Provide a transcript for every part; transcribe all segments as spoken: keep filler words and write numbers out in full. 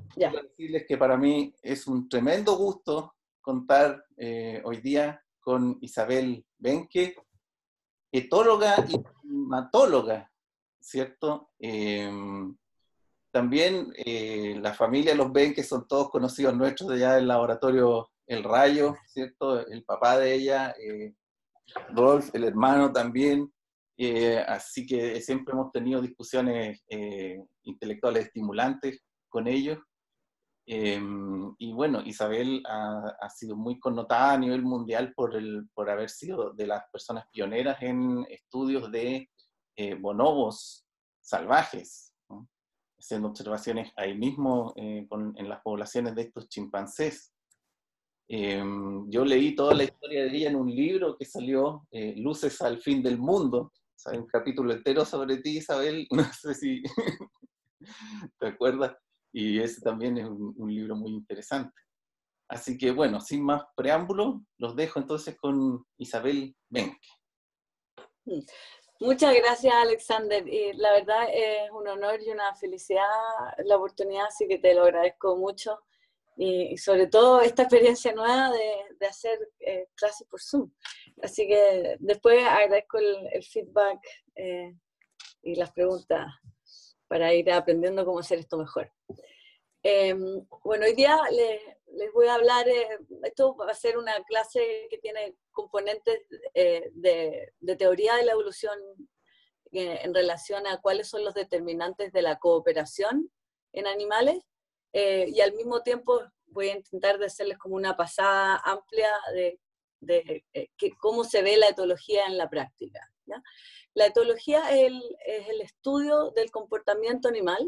Ya. quiero decirles que para mí es un tremendo gusto contar eh, hoy día con Isabel Benque, etóloga y primatóloga, ¿cierto? Eh, también eh, la familia los Benque son todos conocidos nuestros de allá del laboratorio El Rayo, ¿cierto? El papá de ella, eh, Rolf, el hermano también. Eh, así que siempre hemos tenido discusiones eh, intelectuales estimulantes con ellos. Eh, y bueno, Isabel ha, ha, sido muy connotada a nivel mundial por, el, por haber sido de las personas pioneras en estudios de eh, bonobos salvajes, ¿no? Haciendo observaciones ahí mismo eh, con, en las poblaciones de estos chimpancés. Eh, yo leí toda la historia de ella en un libro que salió, eh, Luces al fin del mundo. O sea, hay un capítulo entero sobre ti, Isabel, no sé si te acuerdas, y ese también es un, un libro muy interesante. Así que bueno, sin más preámbulo, los dejo entonces con Isabel Benque. Muchas gracias, Alexander. Y la verdad es un honor y una felicidad la oportunidad, así que te lo agradezco mucho. Y, y sobre todo esta experiencia nueva de, de hacer eh, clases por Zoom. Así que después agradezco el, el feedback eh, y las preguntas para ir aprendiendo cómo hacer esto mejor. Eh, bueno, hoy día les, les voy a hablar, eh, esto va a ser una clase que tiene componentes eh, de, de teoría de la evolución eh, en relación a cuáles son los determinantes de la cooperación en animales, eh, y al mismo tiempo voy a intentar de hacerles como una pasada amplia de, de eh, que, cómo se ve la etología en la práctica, ¿ya? La etología es el, es el estudio del comportamiento animal.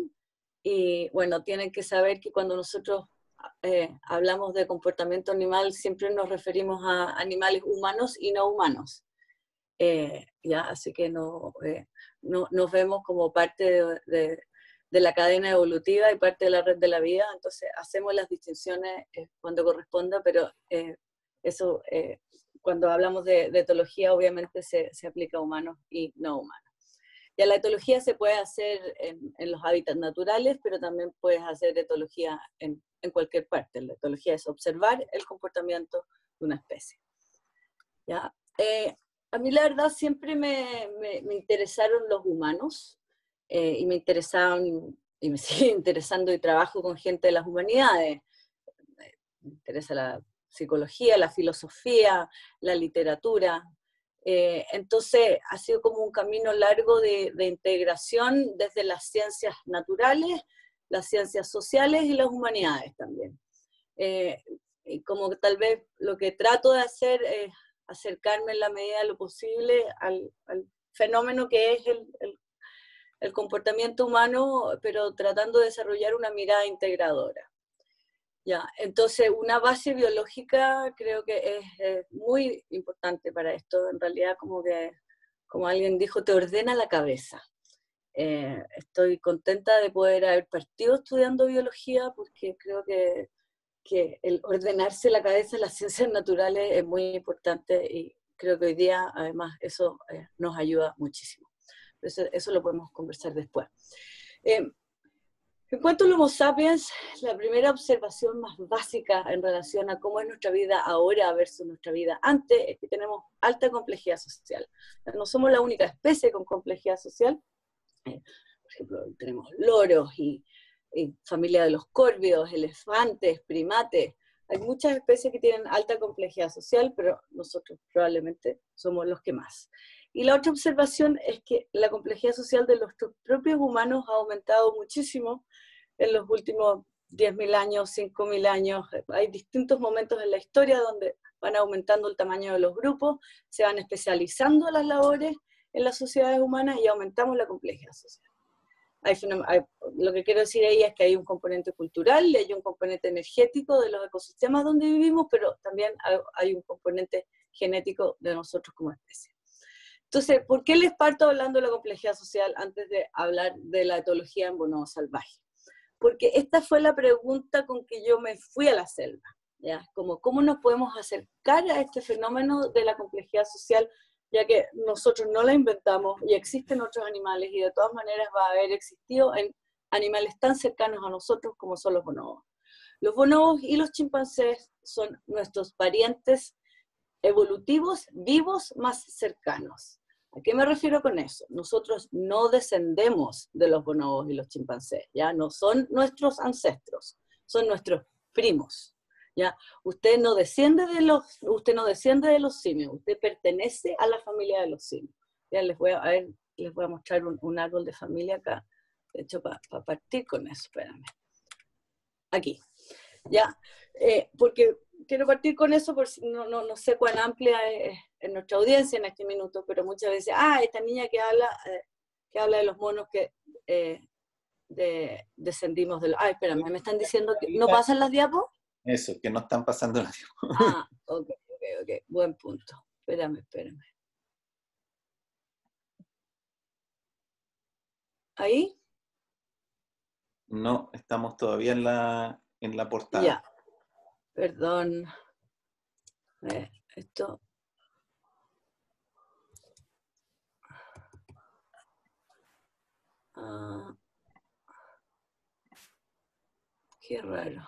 Y bueno, tienen que saber que cuando nosotros eh, hablamos de comportamiento animal, siempre nos referimos a animales humanos y no humanos. Eh, ¿ya? Así que no, eh, no, nos vemos como parte de, de, de la cadena evolutiva y parte de la red de la vida, entonces hacemos las distinciones eh, cuando corresponda, pero eh, eso, eh, cuando hablamos de, de etología, obviamente se, se aplica a humanos y no humanos. Ya la etología se puede hacer en, en los hábitats naturales, pero también puedes hacer etología en, en cualquier parte. La etología es observar el comportamiento de una especie. ¿Ya? Eh, a mí la verdad siempre me, me, me interesaron los humanos, eh, y me interesaban, y me sigue interesando, y trabajo con gente de las humanidades. Me interesa la psicología, la filosofía, la literatura. Eh, entonces ha sido como un camino largo de, de integración desde las ciencias naturales, las ciencias sociales y las humanidades también. Eh, y como que tal vez lo que trato de hacer es acercarme en la medida de lo posible al, al fenómeno que es el, el, el comportamiento humano, pero tratando de desarrollar una mirada integradora. Ya, entonces una base biológica creo que es, es muy importante para esto. En realidad, como que, como alguien dijo, te ordena la cabeza. Eh, estoy contenta de poder haber partido estudiando biología porque creo que, que el ordenarse la cabeza en las ciencias naturales es muy importante y creo que hoy día además eso eh, nos ayuda muchísimo. Eso, eso lo podemos conversar después. Eh, En cuanto al Homo sapiens, la primera observación más básica en relación a cómo es nuestra vida ahora versus nuestra vida antes es que tenemos alta complejidad social. No somos la única especie con complejidad social. Por ejemplo, tenemos loros y, y familia de los córvidos, elefantes, primates. Hay muchas especies que tienen alta complejidad social, pero nosotros probablemente somos los que más. Y la otra observación es que la complejidad social de los propios humanos ha aumentado muchísimo en los últimos diez mil años, cinco mil años. Hay distintos momentos en la historia donde van aumentando el tamaño de los grupos, se van especializando las labores en las sociedades humanas y aumentamos la complejidad social. Hay, hay, lo que quiero decir ahí es que hay un componente cultural y hay un componente energético de los ecosistemas donde vivimos, pero también hay, hay un componente genético de nosotros como especie. Entonces, ¿por qué les parto hablando de la complejidad social antes de hablar de la etología en bonobos salvajes? Porque esta fue la pregunta con que yo me fui a la selva, ¿ya? Como, ¿cómo nos podemos acercar a este fenómeno de la complejidad social, ya que nosotros no la inventamos y existen otros animales y de todas maneras va a haber existido en animales tan cercanos a nosotros como son los bonobos. Los bonobos y los chimpancés son nuestros parientes evolutivos vivos más cercanos. ¿A qué me refiero con eso? Nosotros no descendemos de los bonobos y los chimpancés, ¿ya? No son nuestros ancestros, son nuestros primos, ¿ya? Usted no desciende de los, usted no desciende de los simios, usted pertenece a la familia de los simios. Ya les voy a, a ver, les voy a mostrar un, un árbol de familia acá, de hecho, para pa partir con eso, espérame. Aquí, ¿ya? Eh, porque quiero partir con eso, porque no, no, no sé cuán amplia es, es nuestra audiencia en este minuto, pero muchas veces, ah, esta niña que habla, eh, que habla de los monos que eh, de, descendimos de los... Ay, espérame, me están diciendo que no pasan las diapos. Eso, que no están pasando las diapos. Ah, ok, ok, ok, buen punto. Espérame, espérame. ¿Ahí? No, estamos todavía en la, en la portada. Ya, perdón. Eh, esto... Ah, qué raro.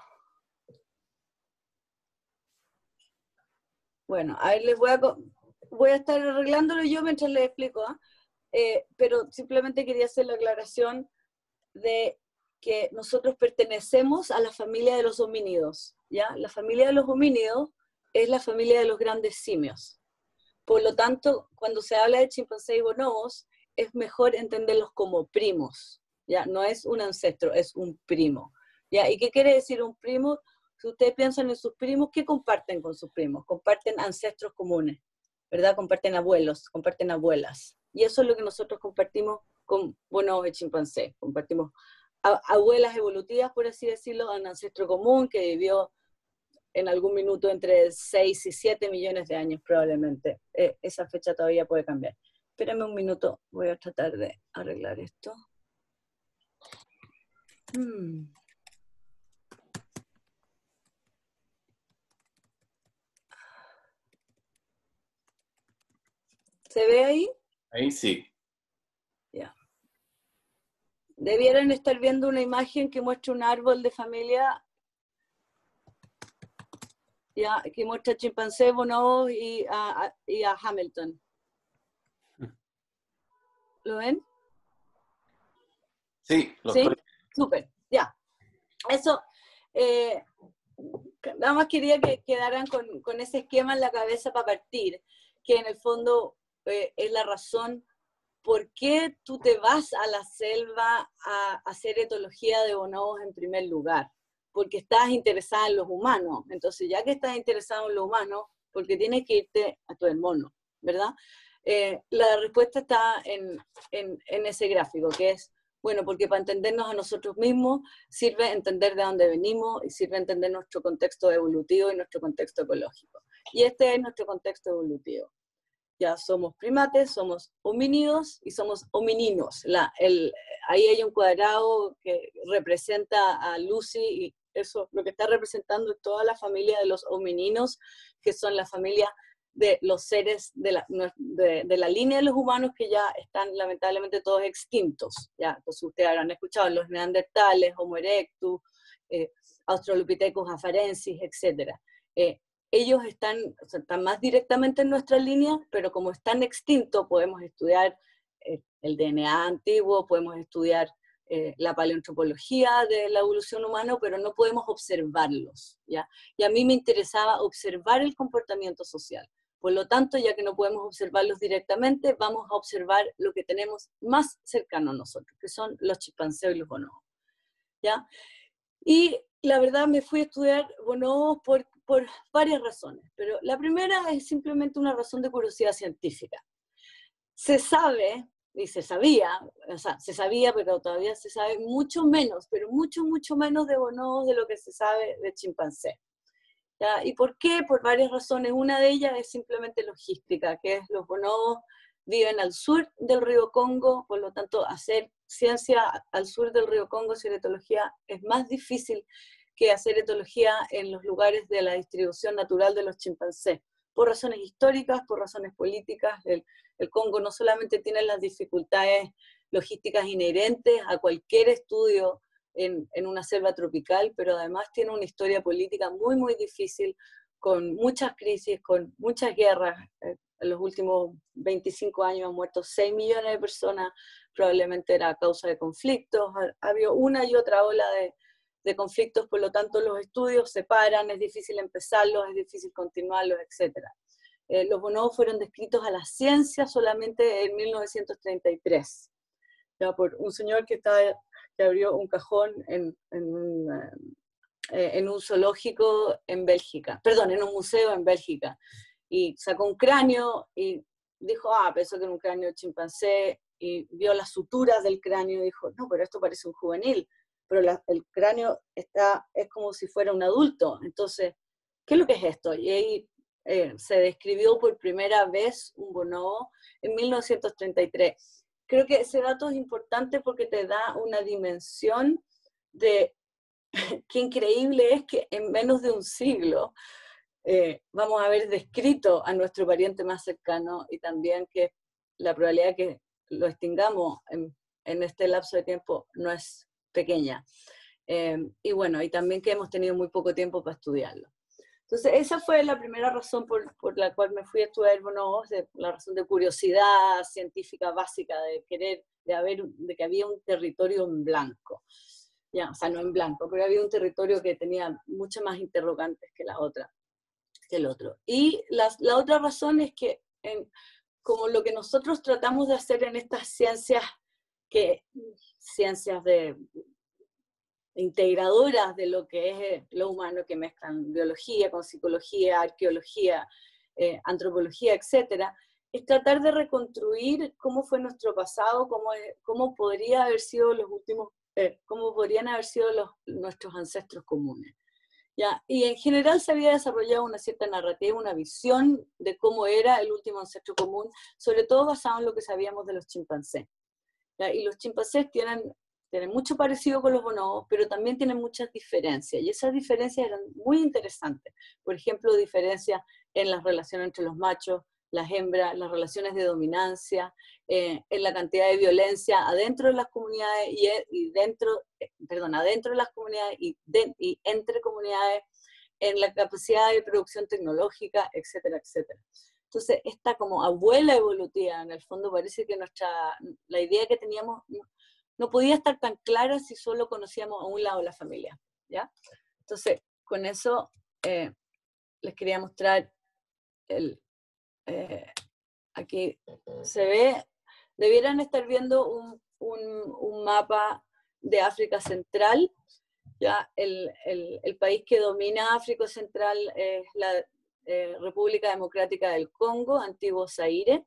Bueno, a ver, les voy a, voy a estar arreglándolo yo mientras les explico, ¿eh? Eh, pero simplemente quería hacer la aclaración de que nosotros pertenecemos a la familia de los homínidos, ¿ya? La familia de los homínidos es la familia de los grandes simios. Por lo tanto, cuando se habla de chimpancés y bonobos, es mejor entenderlos como primos, ¿ya? No es un ancestro, es un primo, ¿ya? ¿Y qué quiere decir un primo? Si ustedes piensan en sus primos, ¿qué comparten con sus primos? Comparten ancestros comunes, ¿verdad? Comparten abuelos, comparten abuelas. Y eso es lo que nosotros compartimos con bonobos y chimpancés. Compartimos a, abuelas evolutivas, por así decirlo, un ancestro común que vivió en algún minuto entre seis y siete millones de años probablemente. Eh, esa fecha todavía puede cambiar. Espérame un minuto, voy a tratar de arreglar esto. Hmm. ¿Se ve ahí? Ahí sí. Ya. Debieran estar viendo una imagen que muestra un árbol de familia, ya, que muestra chimpancé, bonobos y a, a, y a Hamilton. ¿Lo ven? Sí, lo ¿Sí? estoy. Súper, ya. Eso, eh, nada más quería que quedaran con, con ese esquema en la cabeza para partir, que en el fondo eh, es la razón por qué tú te vas a la selva a hacer etología de bonobos en primer lugar, porque estás interesada en los humanos. Entonces, ya que estás interesado en los humanos, porque tienes que irte a todo el mono, ¿verdad? Eh, la respuesta está en, en, en ese gráfico, que es, bueno, porque para entendernos a nosotros mismos sirve entender de dónde venimos y sirve entender nuestro contexto evolutivo y nuestro contexto ecológico. Y este es nuestro contexto evolutivo. Ya somos primates, somos homínidos y somos homininos. La, el, ahí hay un cuadrado que representa a Lucy y eso lo que está representando es toda la familia de los homininos, que son la familia de los seres de la, de, de la línea de los humanos que ya están lamentablemente todos extintos. ¿Ya? Entonces ustedes habrán escuchado los neandertales, Homo erectus, eh, Australopithecus afarensis, etcétera. Eh, ellos están, o sea, están más directamente en nuestra línea, pero como están extintos podemos estudiar eh, el D N A antiguo, podemos estudiar eh, la paleoantropología de la evolución humana, pero no podemos observarlos, ¿ya? Y a mí me interesaba observar el comportamiento social. Por lo tanto, ya que no podemos observarlos directamente, vamos a observar lo que tenemos más cercano a nosotros, que son los chimpancés y los bonobos, ¿ya? Y la verdad me fui a estudiar bonobos por, por varias razones, pero la primera es simplemente una razón de curiosidad científica. Se sabe, y se sabía, o sea, se sabía, pero todavía se sabe mucho menos, pero mucho, mucho menos de bonobos de lo que se sabe de chimpancés. ¿Ya? ¿Y por qué? Por varias razones. Una de ellas es simplemente logística, que es los bonobos viven al sur del río Congo, por lo tanto hacer ciencia al sur del río Congo, hacer etología, es más difícil que hacer etología en los lugares de la distribución natural de los chimpancés, por razones históricas, por razones políticas. El, el Congo no solamente tiene las dificultades logísticas inherentes a cualquier estudio en, en una selva tropical, pero además tiene una historia política muy, muy difícil, con muchas crisis, con muchas guerras. En los últimos veinticinco años han muerto seis millones de personas, probablemente era a causa de conflictos. Ha habido una y otra ola de, de conflictos, por lo tanto los estudios se paran, es difícil empezarlos, es difícil continuarlos, etcétera. Eh, los bonobos fueron descritos a la ciencia solamente en mil novecientos treinta y tres, ya, por un señor que, estaba, que abrió un cajón en, en un... Eh, en un zoológico en Bélgica, perdón, en un museo en Bélgica, y sacó un cráneo y dijo, ah, pensó que era un cráneo de chimpancé, y vio las suturas del cráneo y dijo, no, pero esto parece un juvenil, pero la, el cráneo está, es como si fuera un adulto, entonces, ¿qué es lo que es esto? Y ahí eh, se describió por primera vez un bonobo en mil novecientos treinta y tres. Creo que ese dato es importante porque te da una dimensión de qué increíble es que en menos de un siglo eh, vamos a haber descrito a nuestro pariente más cercano, y también que la probabilidad de que lo extingamos en, en este lapso de tiempo no es pequeña. Eh, y bueno, y también que hemos tenido muy poco tiempo para estudiarlo. Entonces esa fue la primera razón por, por la cual me fui a estudiar bonobos, de, la razón de curiosidad científica básica, de querer, de, haber, de que había un territorio en blanco. Ya, o sea, no en blanco, pero había un territorio que tenía muchas más interrogantes que la otra, que el otro. Y la, la otra razón es que, en, como lo que nosotros tratamos de hacer en estas ciencias, que, ciencias de, integradoras de lo que es lo humano, que mezclan biología con psicología, arqueología, eh, antropología, etcétera, es tratar de reconstruir cómo fue nuestro pasado, cómo, es, cómo podría haber sido los últimos Eh, cómo podrían haber sido los, nuestros ancestros comunes. ¿Ya? Y en general se había desarrollado una cierta narrativa, una visión de cómo era el último ancestro común, sobre todo basado en lo que sabíamos de los chimpancés. ¿Ya? Y los chimpancés tienen, tienen mucho parecido con los bonobos, pero también tienen muchas diferencias, y esas diferencias eran muy interesantes. Por ejemplo, diferencias en las relaciones entre los machos, las hembras, las relaciones de dominancia, eh, en la cantidad de violencia adentro de las comunidades y, y dentro, eh, perdón, adentro de las comunidades y, de, y entre comunidades, en la capacidad de producción tecnológica, etcétera, etcétera. Entonces, esta como abuela evolutiva, en el fondo parece que nuestra, la idea que teníamos no, no podía estar tan clara si solo conocíamos a un lado de la familia, ¿ya? Entonces, con eso eh, les quería mostrar el... Eh, aquí se ve, debieran estar viendo un, un, un mapa de África Central, ya el, el, el país que domina África Central es la eh, República Democrática del Congo, antiguo Zaire,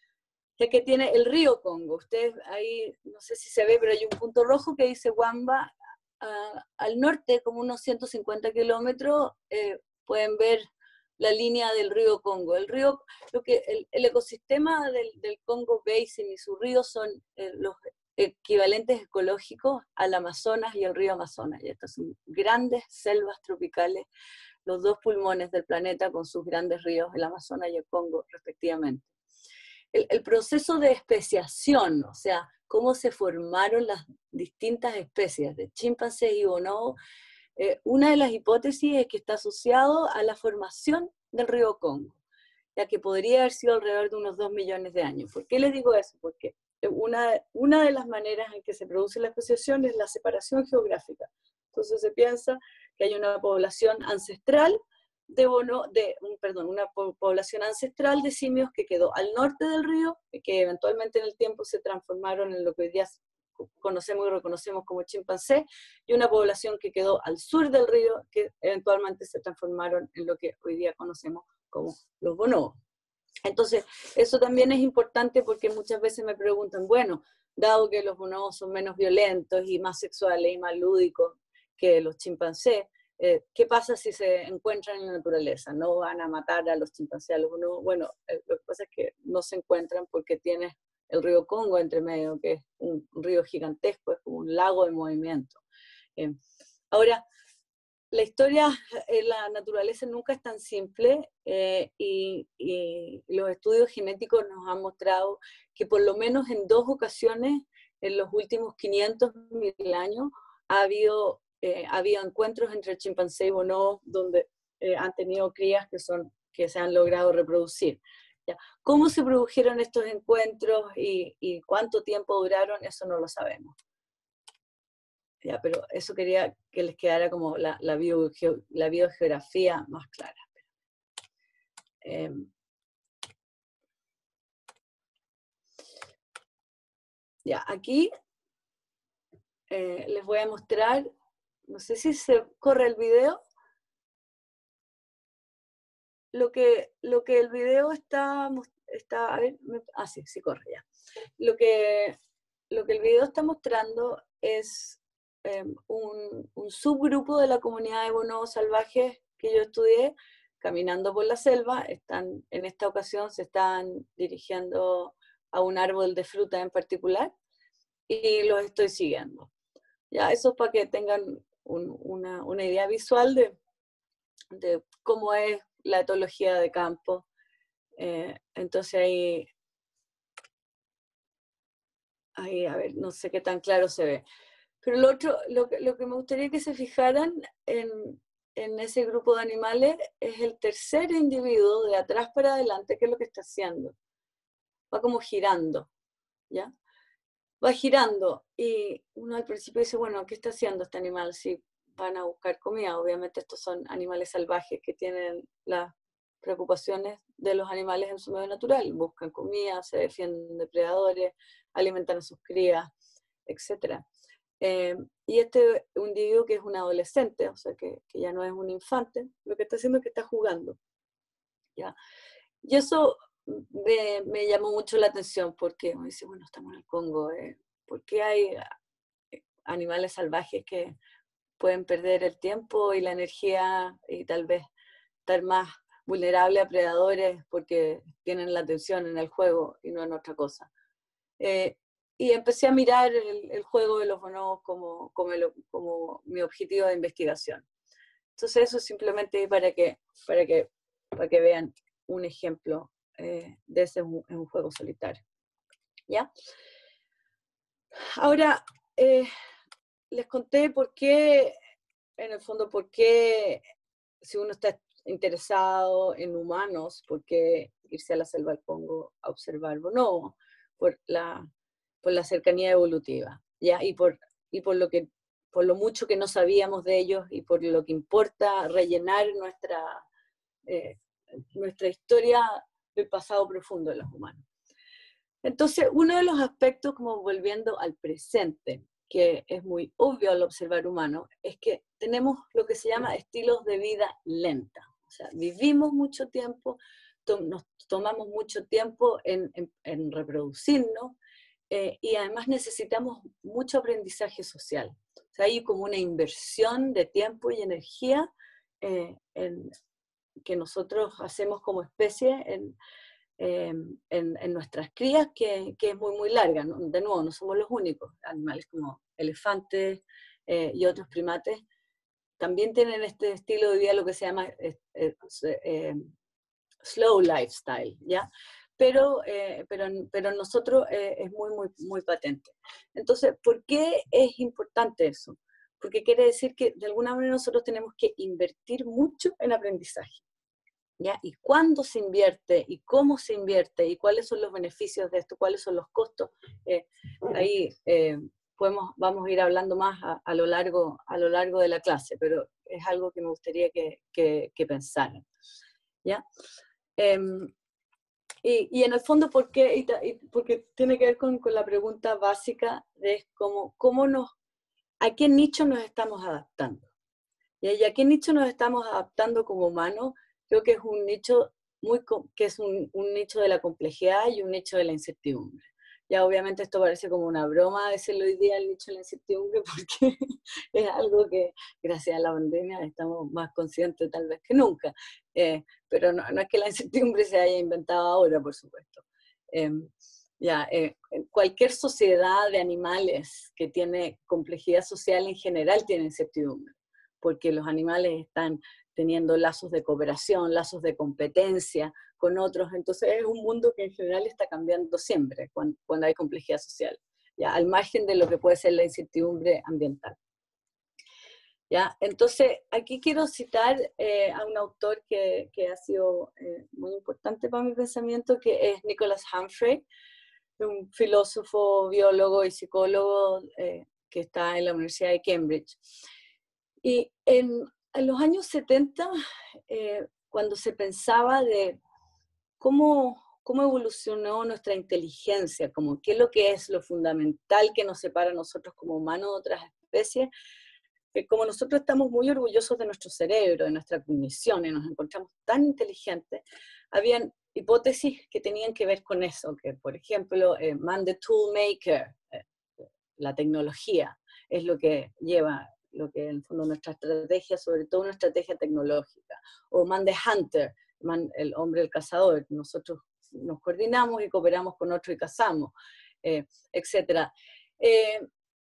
ya que tiene el río Congo. Ustedes ahí, no sé si se ve, pero hay un punto rojo que dice Wamba. Uh, al norte, como unos ciento cincuenta kilómetros, eh, pueden ver la línea del río Congo. El río, lo que, el, el ecosistema del, del Congo Basin y sus ríos son eh, los equivalentes ecológicos al Amazonas y al río Amazonas. Y estas son grandes selvas tropicales, los dos pulmones del planeta con sus grandes ríos, el Amazonas y el Congo, respectivamente. El, el proceso de especiación, o sea, cómo se formaron las distintas especies de chimpancés y bonobos, eh, una de las hipótesis es que está asociado a la formación del río Congo, ya que podría haber sido alrededor de unos dos millones de años. ¿Por qué les digo eso? Porque una, una de las maneras en que se produce la especiación es la separación geográfica. Entonces se piensa que hay una población ancestral de, bono, de perdón, una población ancestral de simios que quedó al norte del río, que eventualmente en el tiempo se transformaron en lo que hoy día conocemos y reconocemos como chimpancé, y una población que quedó al sur del río, que eventualmente se transformaron en lo que hoy día conocemos como los bonobos. Entonces, eso también es importante porque muchas veces me preguntan, bueno, dado que los bonobos son menos violentos y más sexuales y más lúdicos que los chimpancés, eh, ¿qué pasa si se encuentran en la naturaleza? ¿No van a matar a los chimpancés, a los bonobos? Bueno, eh, lo que pasa es que no se encuentran porque tienes el río Congo entre medio, que es un río gigantesco, es como un lago en movimiento. Eh, ahora, la historia en la naturaleza nunca es tan simple, eh, y, y los estudios genéticos nos han mostrado que por lo menos en dos ocasiones en los últimos quinientos mil años ha habido, eh, ha habido encuentros entre chimpancé y bonobo donde eh, han tenido crías que, son, que se han logrado reproducir. ¿Ya? ¿Cómo se produjeron estos encuentros y, y cuánto tiempo duraron? Eso no lo sabemos. Ya, pero eso quería que les quedara como la, la, bio, la biogeografía más clara. Eh, ya, aquí eh, les voy a mostrar, no sé si se corre el video, lo que, lo que el video está, está a ver, me, ah sí, sí corre ya. Lo que, lo que el video está mostrando es eh, un, un subgrupo de la comunidad de bonobos salvajes que yo estudié, caminando por la selva. Están, en esta ocasión se están dirigiendo a un árbol de fruta en particular, y los estoy siguiendo. Ya, eso es para que tengan un, una, una idea visual de, de cómo es la etología de campo. Eh, entonces ahí, ahí, a ver, no sé qué tan claro se ve. Pero lo otro, lo que, lo que me gustaría que se fijaran en, en ese grupo de animales es el tercer individuo de atrás para adelante, que es lo que está haciendo. Va como girando, ¿ya? Va girando y uno al principio dice, bueno, ¿qué está haciendo este animal? Si van a buscar comida, obviamente estos son animales salvajes que tienen las preocupaciones de los animales en su medio natural, buscan comida, se defienden de predadores, alimentan a sus crías, etcétera. Eh, y este individuo que es un adolescente, o sea que, que ya no es un infante, lo que está haciendo es que está jugando, ¿ya? Y eso me, me llamó mucho la atención porque me dice, bueno, estamos en el Congo, eh, ¿por qué hay animales salvajes que pueden perder el tiempo y la energía y tal vez estar más vulnerables a predadores porque tienen la atención en el juego y no en otra cosa? Eh, y empecé a mirar el, el juego de los bonobos como, como, el, como mi objetivo de investigación. Entonces eso simplemente para que, para que, para que vean un ejemplo eh, de ese en un juego solitario. ¿Ya? Ahora, eh, les conté por qué, en el fondo, por qué, si uno está interesado en humanos, por qué irse a la selva del Congo a observar bonobos, por la, por la cercanía evolutiva, ¿ya? Y por, y por lo que, por lo mucho que no sabíamos de ellos y por lo que importa rellenar nuestra, eh, nuestra historia del pasado profundo de los humanos. Entonces, uno de los aspectos, como volviendo al presente, que es muy obvio al observar humano, es que tenemos lo que se llama estilos de vida lenta. O sea, vivimos mucho tiempo, to nos tomamos mucho tiempo en, en, en reproducirnos, eh, y además necesitamos mucho aprendizaje social. O sea, hay como una inversión de tiempo y energía eh, en, que nosotros hacemos como especie en, eh, en, en nuestras crías, que, que es muy, muy larga, ¿no? De nuevo, no somos los únicos. Animales como elefantes eh, y otros primates también tienen este estilo de vida, lo que se llama eh, eh, eh, slow lifestyle, ¿ya? Pero, eh, pero, pero nosotros eh, es muy, muy, muy patente. Entonces, ¿por qué es importante eso? Porque quiere decir que de alguna manera nosotros tenemos que invertir mucho en aprendizaje, ¿ya? Y cuándo se invierte, y cómo se invierte, y cuáles son los beneficios de esto, cuáles son los costos, eh, ahí eh, podemos, vamos a ir hablando más a, a, lo largo, a lo largo de la clase, pero es algo que me gustaría que, que, que pensaran, ¿ya? Eh, y, y en el fondo, ¿por qué? Y, y porque tiene que ver con, con la pregunta básica de cómo, cómo nos, a qué nicho nos estamos adaptando. Y a qué nicho nos estamos adaptando como humanos. Creo que es un nicho, muy, que es un, un nicho de la complejidad y un nicho de la incertidumbre. Ya obviamente esto parece como una broma decirlo hoy día, el nicho de la incertidumbre, porque es algo que gracias a la pandemia estamos más conscientes tal vez que nunca. Eh, pero no, no es que la incertidumbre se haya inventado ahora, por supuesto. Eh, ya, eh, cualquier sociedad de animales que tiene complejidad social en general tiene incertidumbre, porque los animales están teniendo lazos de cooperación, lazos de competencia con otros. Entonces es un mundo que en general está cambiando siempre cuando, cuando hay complejidad social. ya, al margen de lo que puede ser la incertidumbre ambiental. ¿Ya? Entonces, aquí quiero citar eh, a un autor que, que ha sido eh, muy importante para mi pensamiento, que es Nicholas Humphrey, un filósofo, biólogo y psicólogo eh, que está en la Universidad de Cambridge. Y en, en los años setenta, eh, cuando se pensaba de cómo, cómo evolucionó nuestra inteligencia, como qué es lo que es lo fundamental que nos separa a nosotros como humanos de otras especies, que como nosotros estamos muy orgullosos de nuestro cerebro, de nuestra cognición, y nos encontramos tan inteligentes, habían hipótesis que tenían que ver con eso, que por ejemplo, eh, man the tool maker, eh, la tecnología, es lo que lleva, lo que en el fondo nuestra estrategia, sobre todo una estrategia tecnológica, o man the hunter, man, el hombre el cazador, nosotros nos coordinamos y cooperamos con otro y cazamos, eh, etcétera. Eh,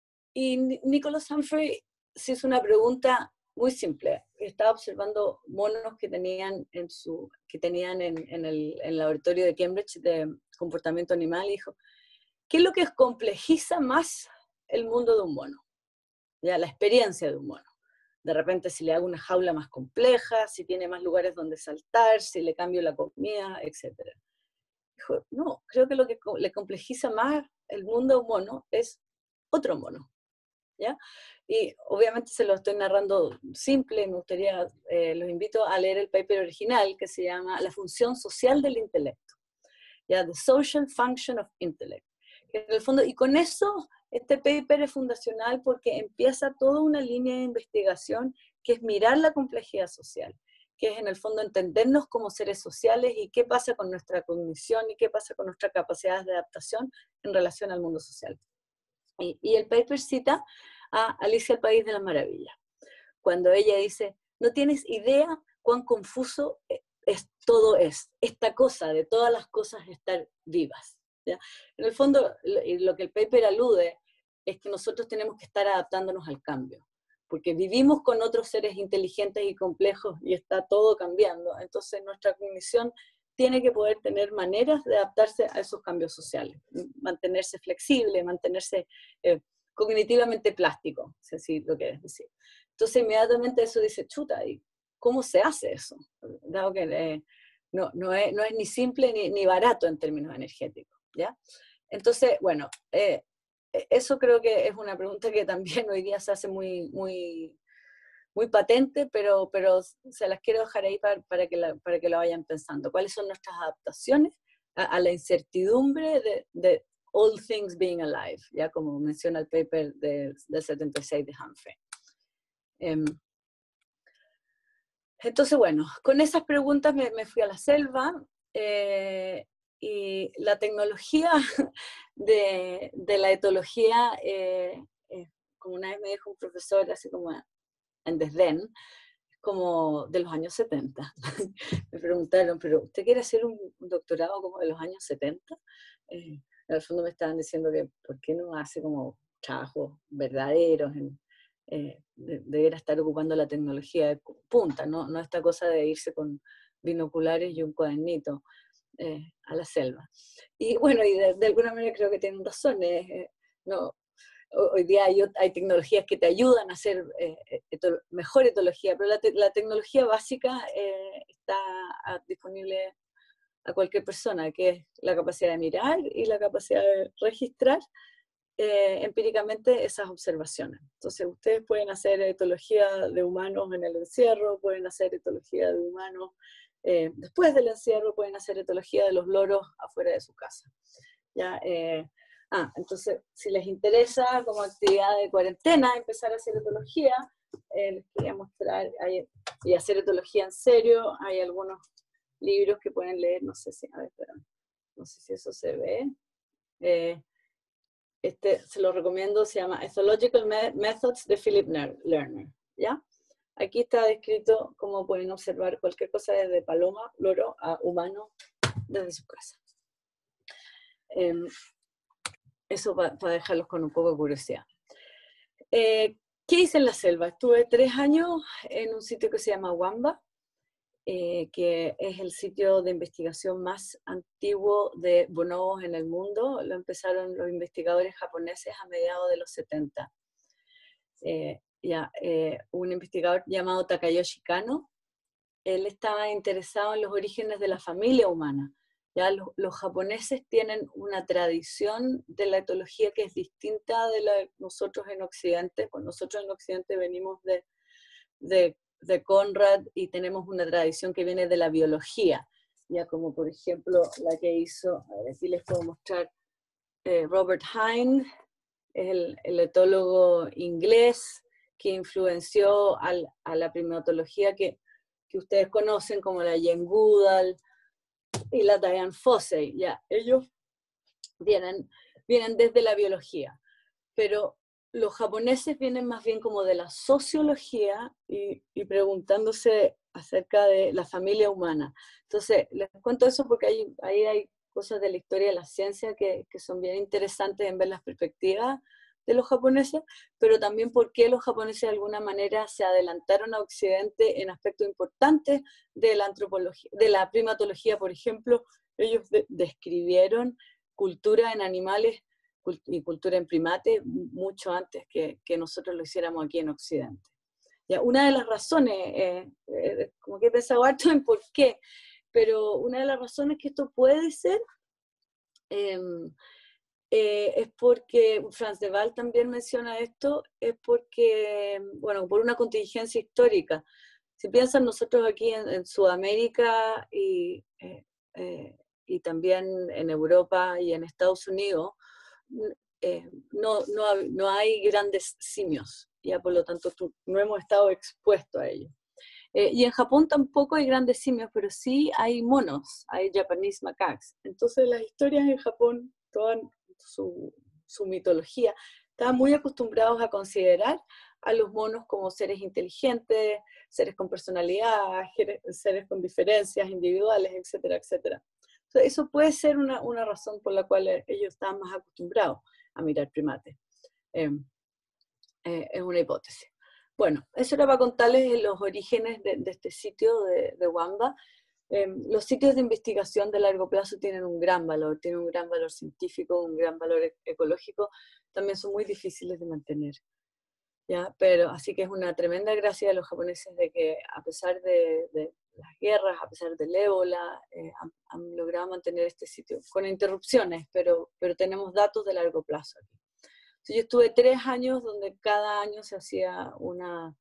y Nicholas Humphrey se hizo una pregunta muy simple. Estaba observando monos que tenían en, su, que tenían en, en, el, en el laboratorio de Cambridge de comportamiento animal y dijo, ¿qué es lo que complejiza más el mundo de un mono? Ya, la experiencia de un mono. De repente si le hago una jaula más compleja, si tiene más lugares donde saltar, si le cambio la comida, etcétera. Dijo, no, creo que lo que le complejiza más el mundo de un mono es otro mono. ¿Ya? Y obviamente se lo estoy narrando simple, me gustaría, eh, los invito a leer el paper original que se llama La función social del intelecto, ¿ya? The Social Function of Intellect. Que en el fondo, y con eso este paper es fundacional porque empieza toda una línea de investigación que es mirar la complejidad social, que es en el fondo entendernos como seres sociales y qué pasa con nuestra cognición y qué pasa con nuestras capacidades de adaptación en relación al mundo social. Y, y el paper cita a Alicia al País de las Maravillas, cuando ella dice, no tienes idea cuán confuso es, todo es, esta cosa de todas las cosas estar vivas. ¿Ya? En el fondo, lo, lo que el paper alude es que nosotros tenemos que estar adaptándonos al cambio, porque vivimos con otros seres inteligentes y complejos y está todo cambiando, entonces nuestra cognición tiene que poder tener maneras de adaptarse a esos cambios sociales, mantenerse flexible, mantenerse eh, cognitivamente plástico, es decir, lo que es decir. Entonces inmediatamente eso dice, chuta, ¿y cómo se hace eso? Dado que eh, no, no, es, no es ni simple ni, ni barato en términos energéticos, ¿ya? Entonces, bueno, eh, eso creo que es una pregunta que también hoy día se hace muy, muy, muy patente, pero, pero se las quiero dejar ahí para, para, que la, para que lo vayan pensando. ¿Cuáles son nuestras adaptaciones a, a la incertidumbre de, de all things being alive? Ya como menciona el paper del de setenta y seis de Humphrey. Um, entonces, bueno, con esas preguntas me, me fui a la selva, eh, y la tecnología de, de la etología, eh, eh, como una vez me dijo un profesor, así como en desdén, como de los años setenta. Me preguntaron, ¿pero usted quiere hacer un, un doctorado como de los años setenta? Eh, en el fondo me estaban diciendo que ¿por qué no hace como trabajos verdaderos? En, eh, de, debería estar ocupando la tecnología de punta, ¿no? No esta cosa de irse con binoculares y un cuadernito eh, a la selva. Y bueno, y de, de alguna manera creo que tienen razón. Eh, no, hoy día hay, hay tecnologías que te ayudan a hacer eh, eto, mejor etología, pero la, te, la tecnología básica eh, está a, disponible a cualquier persona, que es la capacidad de mirar y la capacidad de registrar eh, empíricamente esas observaciones. Entonces ustedes pueden hacer etología de humanos en el encierro, pueden hacer etología de humanos eh, después del encierro, pueden hacer etología de los loros afuera de su casa. ¿Ya? Eh, Ah, entonces, si les interesa como actividad de cuarentena empezar a hacer etología, eh, les quería mostrar, hay, y hacer etología en serio, hay algunos libros que pueden leer, no sé si, a ver, espera, no sé si eso se ve. Eh, este, se lo recomiendo, se llama Ethological Methods de Philip Lerner, ¿ya? Aquí está descrito cómo pueden observar cualquier cosa desde paloma, loro, a humano desde su casa. Eh, Eso para pa dejarlos con un poco de curiosidad. Eh, ¿Qué hice en la selva? Estuve tres años en un sitio que se llama Wamba, eh, que es el sitio de investigación más antiguo de bonobos en el mundo. Lo empezaron los investigadores japoneses a mediados de los setenta. Eh, ya, eh, un investigador llamado Takayoshi Kano, él estaba interesado en los orígenes de la familia humana. Ya los, los japoneses tienen una tradición de la etología que es distinta de la de nosotros en Occidente. Pues nosotros en Occidente venimos de, de, de Conrad y tenemos una tradición que viene de la biología, ya como por ejemplo la que hizo, a ver, aquí les puedo mostrar, eh, Robert Hine, el, el etólogo inglés que influenció al, a la primatología que, que ustedes conocen como la Jane Goodall y la Diane Fossey. Ya, ellos vienen, vienen desde la biología, pero los japoneses vienen más bien como de la sociología y, y preguntándose acerca de la familia humana. Entonces, les cuento eso porque ahí hay, hay cosas de la historia de la ciencia que, que son bien interesantes en ver las perspectivas de los japoneses, pero también por qué los japoneses de alguna manera se adelantaron a Occidente en aspectos importantes de la antropología, de la primatología, por ejemplo. Ellos de, describieron cultura en animales y cultura en primates mucho antes que, que nosotros lo hiciéramos aquí en Occidente. Ya, una de las razones, eh, eh, como que he pensado harto en por qué, pero una de las razones que esto puede ser eh, eh, es porque, Frans de Waal también menciona esto, es porque, bueno, por una contingencia histórica. Si piensan nosotros aquí en, en Sudamérica y, eh, eh, y también en Europa y en Estados Unidos, eh, no, no, no hay grandes simios, ya por lo tanto tú, no hemos estado expuestos a ellos. Eh, y en Japón tampoco hay grandes simios, pero sí hay monos, hay Japanese macaques. Entonces las historias en Japón, toda su, su mitología, estaban muy acostumbrados a considerar a los monos como seres inteligentes, seres con personalidad, seres con diferencias individuales, etcétera, etcétera. Entonces, eso puede ser una, una razón por la cual ellos estaban más acostumbrados a mirar primates. Eh, eh, es una hipótesis. Bueno, eso era para contarles los orígenes de, de este sitio de, de Wamba. Eh, los sitios de investigación de largo plazo tienen un gran valor, tienen un gran valor científico, un gran valor ecológico, también son muy difíciles de mantener. ¿Ya? Pero así que es una tremenda gracia de los japoneses de que a pesar de, de las guerras, a pesar del ébola, eh, han, han logrado mantener este sitio con interrupciones, pero, pero tenemos datos de largo plazo aquí. Entonces, yo estuve tres años donde cada año se hacía una,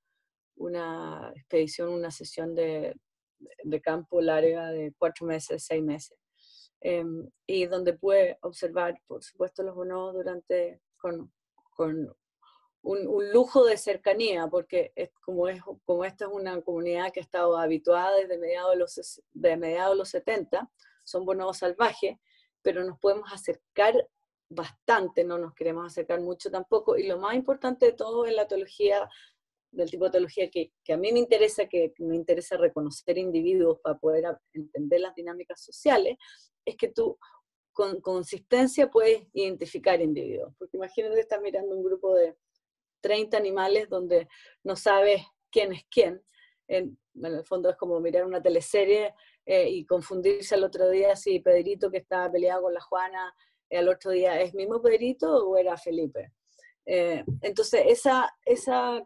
una expedición, una sesión de, de campo larga de cuatro meses, seis meses, eh, y donde pude observar, por supuesto, los bonobos durante, con, con un, un lujo de cercanía, porque es, como, es, como esta es una comunidad que ha estado habituada desde mediados de los, de mediados de los setenta, son bonobos salvajes, pero nos podemos acercar bastante, no nos queremos acercar mucho tampoco, y lo más importante de todo es la etología, del tipo de etología que, que a mí me interesa, que, que me interesa reconocer individuos para poder entender las dinámicas sociales, es que tú con consistencia puedes identificar individuos, porque imagínate que estás mirando un grupo de treinta animales donde no sabes quién es quién. En, en el fondo es como mirar una teleserie eh, y confundirse al otro día si Pedrito que estaba peleado con la Juana, eh, al otro día es mismo Pedrito o era Felipe. Eh, entonces esa, esa,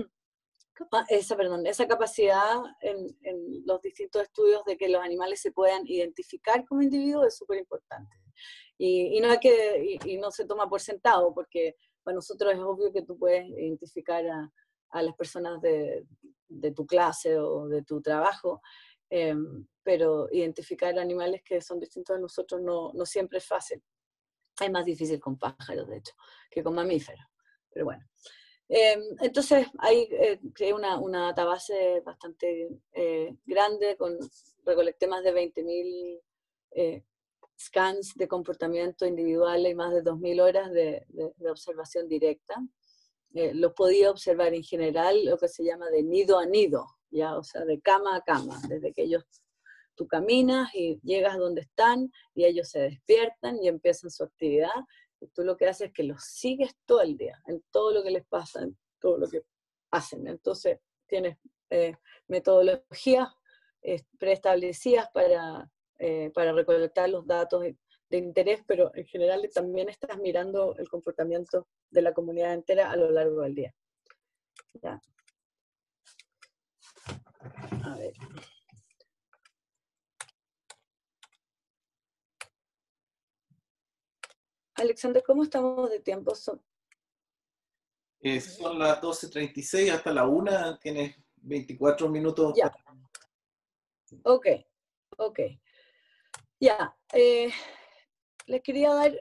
esa, perdón, esa capacidad en, en los distintos estudios de que los animales se puedan identificar como individuos es súper importante. Y, y, no hay que, y, y no se toma por sentado, porque para nosotros es obvio que tú puedes identificar a, a las personas de, de tu clase o de tu trabajo, eh, pero identificar animales que son distintos a nosotros no, no siempre es fácil. Es más difícil con pájaros, de hecho, que con mamíferos. Pero bueno. Eh, entonces, ahí eh, creé una, una database bastante eh, grande, con, recolecté más de veinte mil eh, scans de comportamiento individual y más de dos mil horas de, de, de observación directa. Eh, los podía observar en general, lo que se llama de nido a nido, ¿ya? O sea, de cama a cama, desde que ellos, tú caminas y llegas donde están y ellos se despiertan y empiezan su actividad. Y tú lo que haces es que los sigues todo el día, en todo lo que les pasa, en todo lo que hacen. Entonces, tienes eh, metodologías eh, preestablecidas para, eh, para recolectar los datos de interés, pero en general también estás mirando el comportamiento de la comunidad entera a lo largo del día. ¿Ya? A ver. Alexander, ¿cómo estamos de tiempo? Son, eh, son las doce treinta y seis, hasta la una, tienes veinticuatro minutos. Ya. Para... Ok, ok. Ya. Eh, les quería dar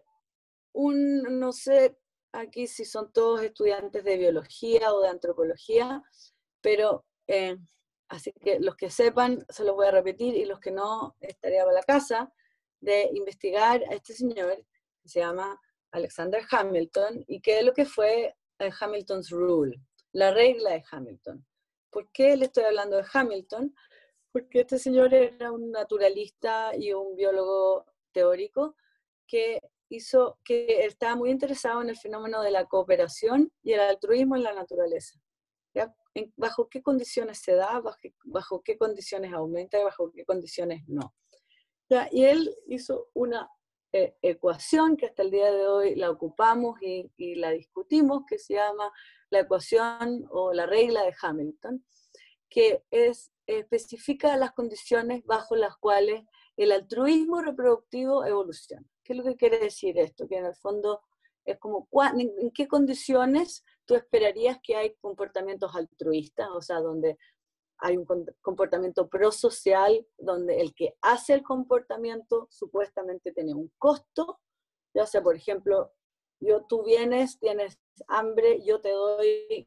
un, no sé aquí si son todos estudiantes de biología o de antropología, pero eh, así que los que sepan se los voy a repetir, y los que no, estaría para la casa de investigar a este señor que se llama Alexander Hamilton, y qué es lo que fue el Hamilton's Rule, la regla de Hamilton. ¿Por qué le estoy hablando de Hamilton? Porque este señor era un naturalista y un biólogo teórico que hizo, que estaba muy interesado en el fenómeno de la cooperación y el altruismo en la naturaleza. ¿Ya? En, bajo qué condiciones se da, bajo, bajo qué condiciones aumenta y bajo qué condiciones no. ¿Ya? Y él hizo una eh, ecuación que hasta el día de hoy la ocupamos y, y la discutimos, que se llama la ecuación o la regla de Hamilton, que es, especifica las condiciones bajo las cuales el altruismo reproductivo evoluciona. ¿Qué es lo que quiere decir esto? Que en el fondo es como, ¿en, en qué condiciones tú esperarías que hay comportamientos altruistas? O sea, donde hay un comportamiento prosocial, donde el que hace el comportamiento supuestamente tiene un costo. Ya sea, por ejemplo, yo, tú vienes, tienes hambre, yo te doy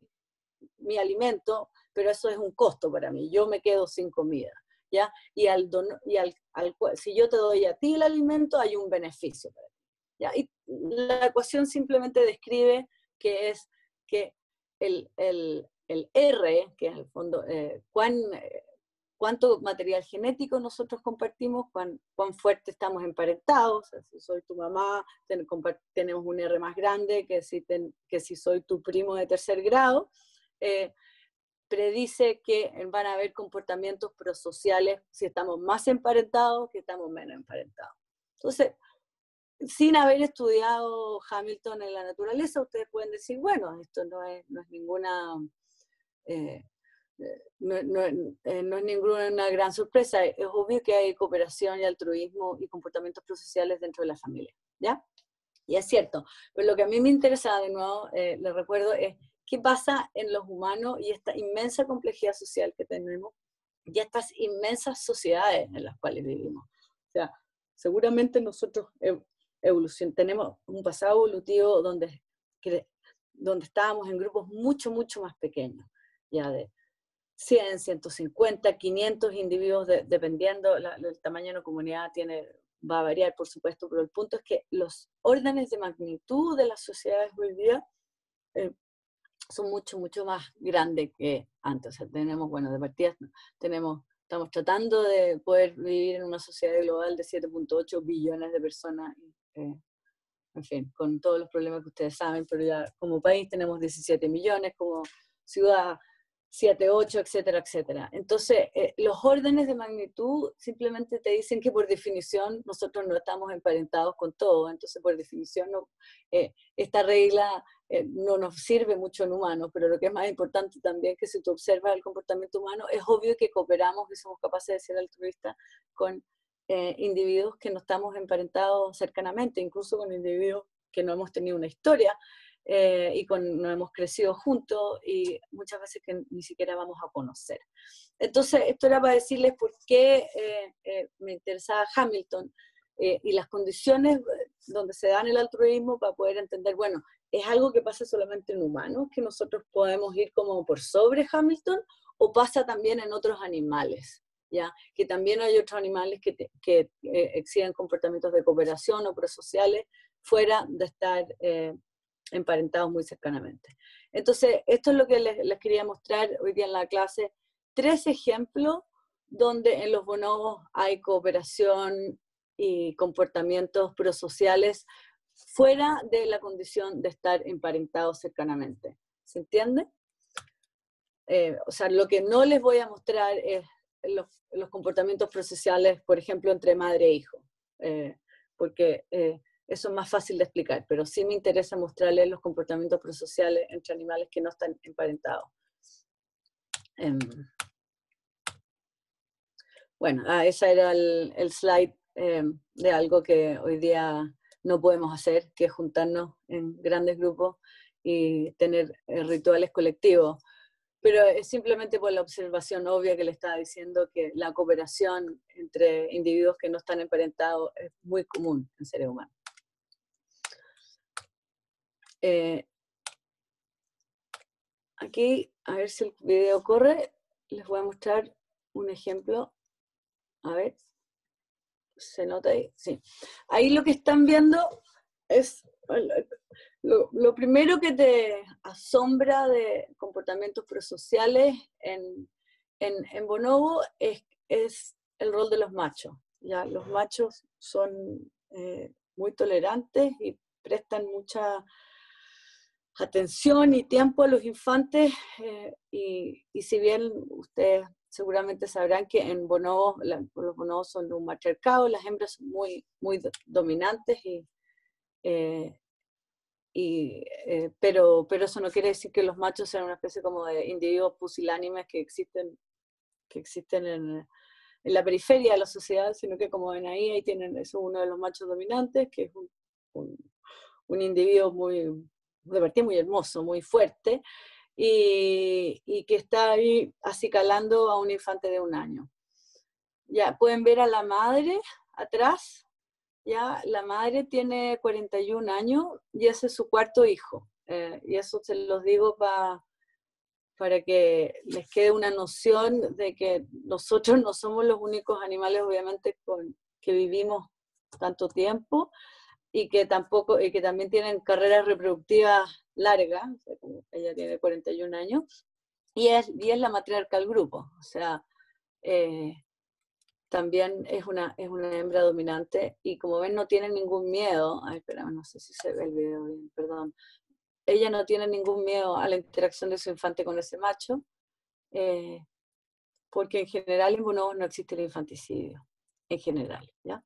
mi alimento, pero eso es un costo para mí, yo me quedo sin comida, ¿ya? Y, al, don, y al, al, si yo te doy a ti el alimento, hay un beneficio para ti, ¿ya? Y la ecuación simplemente describe que es que el, el, el R, que es el fondo, eh, cuán, eh, cuánto material genético nosotros compartimos, cuán, cuán fuerte estamos emparentados. O sea, si soy tu mamá, ten, tenemos un R más grande que si, ten, que si soy tu primo de tercer grado. Eh, predice que van a haber comportamientos prosociales si estamos más emparentados que estamos menos emparentados. Entonces, sin haber estudiado Hamilton en la naturaleza, ustedes pueden decir, bueno, esto no es, no es ninguna... Eh, no, no, eh, no es ninguna gran sorpresa. Es obvio que hay cooperación y altruismo y comportamientos prosociales dentro de la familia, ¿ya? Y es cierto, pero lo que a mí me interesa, de nuevo, eh, les recuerdo, es qué pasa en los humanos y esta inmensa complejidad social que tenemos y estas inmensas sociedades en las cuales vivimos. O sea, seguramente nosotros evolución, tenemos un pasado evolutivo donde, donde estábamos en grupos mucho, mucho más pequeños, ya de cien, ciento cincuenta, quinientos individuos, de, dependiendo la, el tamaño de la comunidad, tiene, va a variar, por supuesto, pero el punto es que los órdenes de magnitud de las sociedades hoy día eh, son mucho, mucho más grandes que antes. O sea, tenemos, bueno, de partida tenemos, estamos tratando de poder vivir en una sociedad global de siete punto ocho billones de personas, eh, en fin, con todos los problemas que ustedes saben, pero ya como país tenemos diecisiete millones, como ciudad siete, ocho, etcétera, etcétera. Entonces, eh, los órdenes de magnitud simplemente te dicen que por definición nosotros no estamos emparentados con todo, entonces por definición no, eh, esta regla eh, no nos sirve mucho en humanos, pero lo que es más importante también es que si tú observas el comportamiento humano, es obvio que cooperamos y somos capaces de ser altruistas con eh, individuos que no estamos emparentados cercanamente, incluso con individuos que no hemos tenido una historia, Eh, y con, no hemos crecido juntos y muchas veces que ni siquiera vamos a conocer. Entonces, esto era para decirles por qué eh, eh, me interesaba Hamilton eh, y las condiciones donde se dan el altruismo para poder entender, bueno, ¿es algo que pasa solamente en humanos, que nosotros podemos ir como por sobre Hamilton, o pasa también en otros animales? ¿Ya? Que también hay otros animales que, te, que eh, exhiben comportamientos de cooperación o prosociales fuera de estar... Eh, emparentados muy cercanamente. Entonces, esto es lo que les, les quería mostrar hoy día en la clase, tres ejemplos donde en los bonobos hay cooperación y comportamientos prosociales fuera de la condición de estar emparentados cercanamente. ¿Se entiende? Eh, o sea, lo que no les voy a mostrar es los, los comportamientos prosociales, por ejemplo, entre madre e hijo, eh, porque eh, eso es más fácil de explicar, pero sí me interesa mostrarles los comportamientos prosociales entre animales que no están emparentados. Eh, bueno, ah, ese era el, el slide eh, de algo que hoy día no podemos hacer, que es juntarnos en grandes grupos y tener eh, rituales colectivos. Pero es simplemente por la observación obvia que le estaba diciendo que la cooperación entre individuos que no están emparentados es muy común en seres humanos. Eh, aquí, a ver si el video corre, les voy a mostrar un ejemplo. A ver, ¿se nota ahí? Sí. Ahí lo que están viendo es... Lo, lo primero que te asombra de comportamientos prosociales en, en, en bonobo es, es el rol de los machos. ¿Ya? Los machos son eh, muy tolerantes y prestan mucha atención y tiempo a los infantes, eh, y, y si bien ustedes seguramente sabrán que en bonobo, la, los bonobos son un matriarcado, las hembras son muy, muy dominantes y eh, Y, eh, pero, pero eso no quiere decir que los machos sean una especie como de individuos pusilánimes que existen, que existen en, en la periferia de la sociedad, sino que como ven ahí, ahí tienen, es uno de los machos dominantes, que es un, un, un individuo muy, de partida muy hermoso, muy fuerte, y, y que está ahí acicalando a un infante de un año. Ya, pueden ver a la madre atrás. Ya, la madre tiene cuarenta y un años y ese es su cuarto hijo. Eh, y eso se los digo pa, para que les quede una noción de que nosotros no somos los únicos animales, obviamente, con, que vivimos tanto tiempo y que, tampoco, y que también tienen carreras reproductivas largas. O sea, como ella tiene cuarenta y un años, y es, y es la matriarca del grupo. O sea, eh, también es una, es una hembra dominante, y como ven no tiene ningún miedo, ay, espérame, no sé si se ve el video bien, perdón, ella no tiene ningún miedo a la interacción de su infante con ese macho, eh, porque en general en bonobos no existe el infanticidio, en general, ¿ya?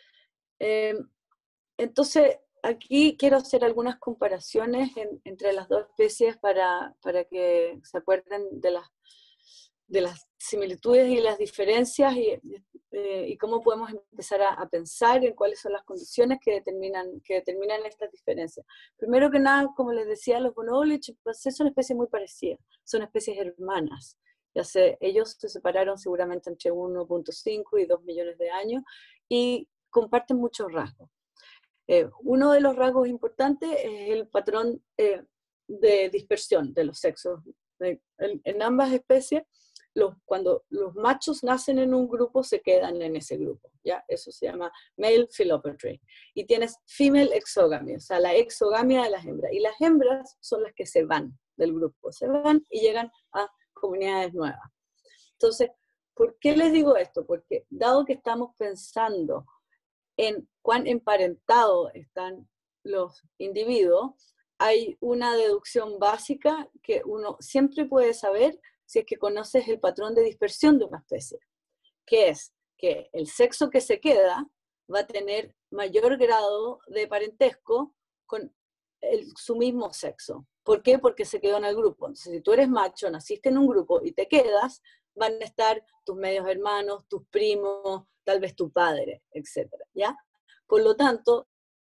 Eh, entonces, aquí quiero hacer algunas comparaciones en, entre las dos especies para, para que se acuerden de las, de las similitudes y las diferencias, y, eh, y cómo podemos empezar a, a pensar en cuáles son las condiciones que determinan, que determinan estas diferencias. Primero que nada, como les decía, los bonobos y los chimpancés son especies muy parecidas, son especies hermanas. Ya sé, ellos se separaron seguramente entre uno punto cinco y dos millones de años y comparten muchos rasgos. Eh, uno de los rasgos importantes es el patrón eh, de dispersión de los sexos. Eh, en, en ambas especies, los, cuando los machos nacen en un grupo, se quedan en ese grupo, ¿ya? Eso se llama male philopatry. Y tienes female exogamy, o sea, la exogamia de las hembras. Y las hembras son las que se van del grupo, se van y llegan a comunidades nuevas. Entonces, ¿por qué les digo esto? Porque dado que estamos pensando en cuán emparentados están los individuos, hay una deducción básica que uno siempre puede saber si es que conoces el patrón de dispersión de una especie, que es que el sexo que se queda va a tener mayor grado de parentesco con el, su mismo sexo. ¿Por qué? Porque se quedó en el grupo. Entonces, si tú eres macho, naciste en un grupo y te quedas, van a estar tus medios hermanos, tus primos, tal vez tu padre, etcétera, ¿ya? Por lo tanto,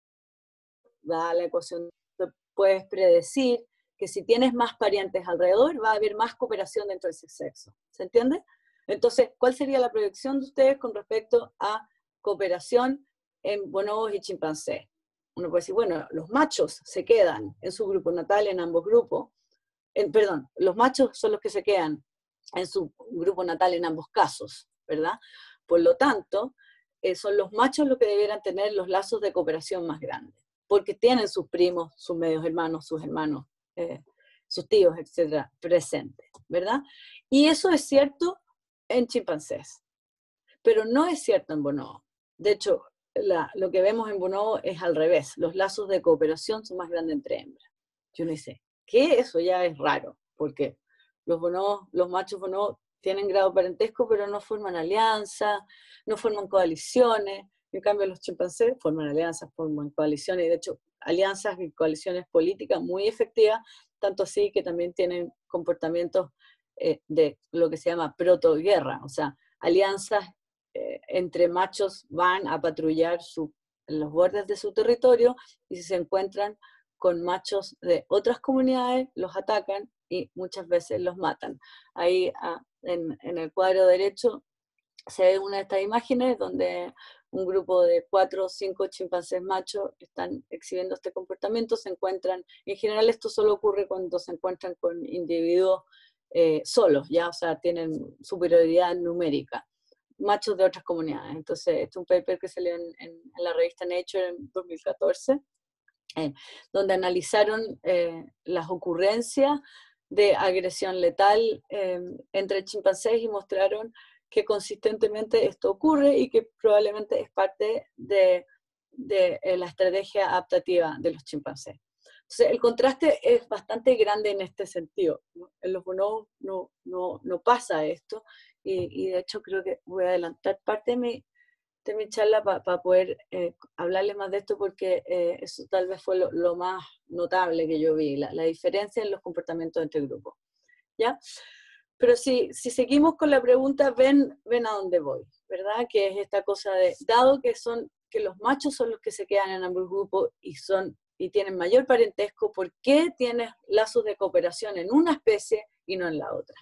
da la ecuación, puedes predecir que si tienes más parientes alrededor, va a haber más cooperación dentro de ese sexo. ¿Se entiende? Entonces, ¿cuál sería la proyección de ustedes con respecto a cooperación en bonobos y chimpancés? Uno puede decir, bueno, los machos se quedan en su grupo natal en ambos grupos, en, perdón, los machos son los que se quedan en su grupo natal en ambos casos, ¿verdad? Por lo tanto, eh, son los machos los que debieran tener los lazos de cooperación más grandes, porque tienen sus primos, sus medios hermanos, sus hermanos, eh, sus tíos, etcétera, presentes, ¿verdad? Y eso es cierto en chimpancés, pero no es cierto en bonobo. De hecho, la, lo que vemos en bonobo es al revés, los lazos de cooperación son más grandes entre hembras. Yo no sé, ¿qué? Eso ya es raro, porque los bonobos, los machos bonobos tienen grado de parentesco, pero no forman alianzas, no forman coaliciones. En cambio, los chimpancés forman alianzas, forman coaliciones, y de hecho, alianzas y coaliciones políticas muy efectivas, tanto así que también tienen comportamientos eh, de lo que se llama protoguerra, o sea, alianzas eh, entre machos van a patrullar su, en los bordes de su territorio, y si se encuentran con machos de otras comunidades, los atacan y muchas veces los matan. Ahí ah, en, en el cuadro derecho se ve una de estas imágenes donde un grupo de cuatro o cinco chimpancés machos están exhibiendo este comportamiento, se encuentran, en general esto solo ocurre cuando se encuentran con individuos eh, solos, ya, o sea, tienen superioridad numérica, machos de otras comunidades. Entonces, este es un paper que salió en, en, en la revista Nature en dos mil catorce, eh, donde analizaron eh, las ocurrencias de agresión letal eh, entre chimpancés y mostraron que consistentemente esto ocurre y que probablemente es parte de, de la estrategia adaptativa de los chimpancés. Entonces, el contraste es bastante grande en este sentido, ¿no? En los bonobos no, no, no pasa esto, y, y de hecho creo que voy a adelantar parte de mi, de mi charla para pa poder eh, hablarles más de esto, porque eh, eso tal vez fue lo, lo más notable que yo vi, la, la diferencia en los comportamientos entre grupos, ¿ya? Pero si, si seguimos con la pregunta, ven, ven a dónde voy, ¿verdad? Que es esta cosa de, dado que, son, que los machos son los que se quedan en ambos grupos y, son, y tienen mayor parentesco, ¿por qué tienes lazos de cooperación en una especie y no en la otra?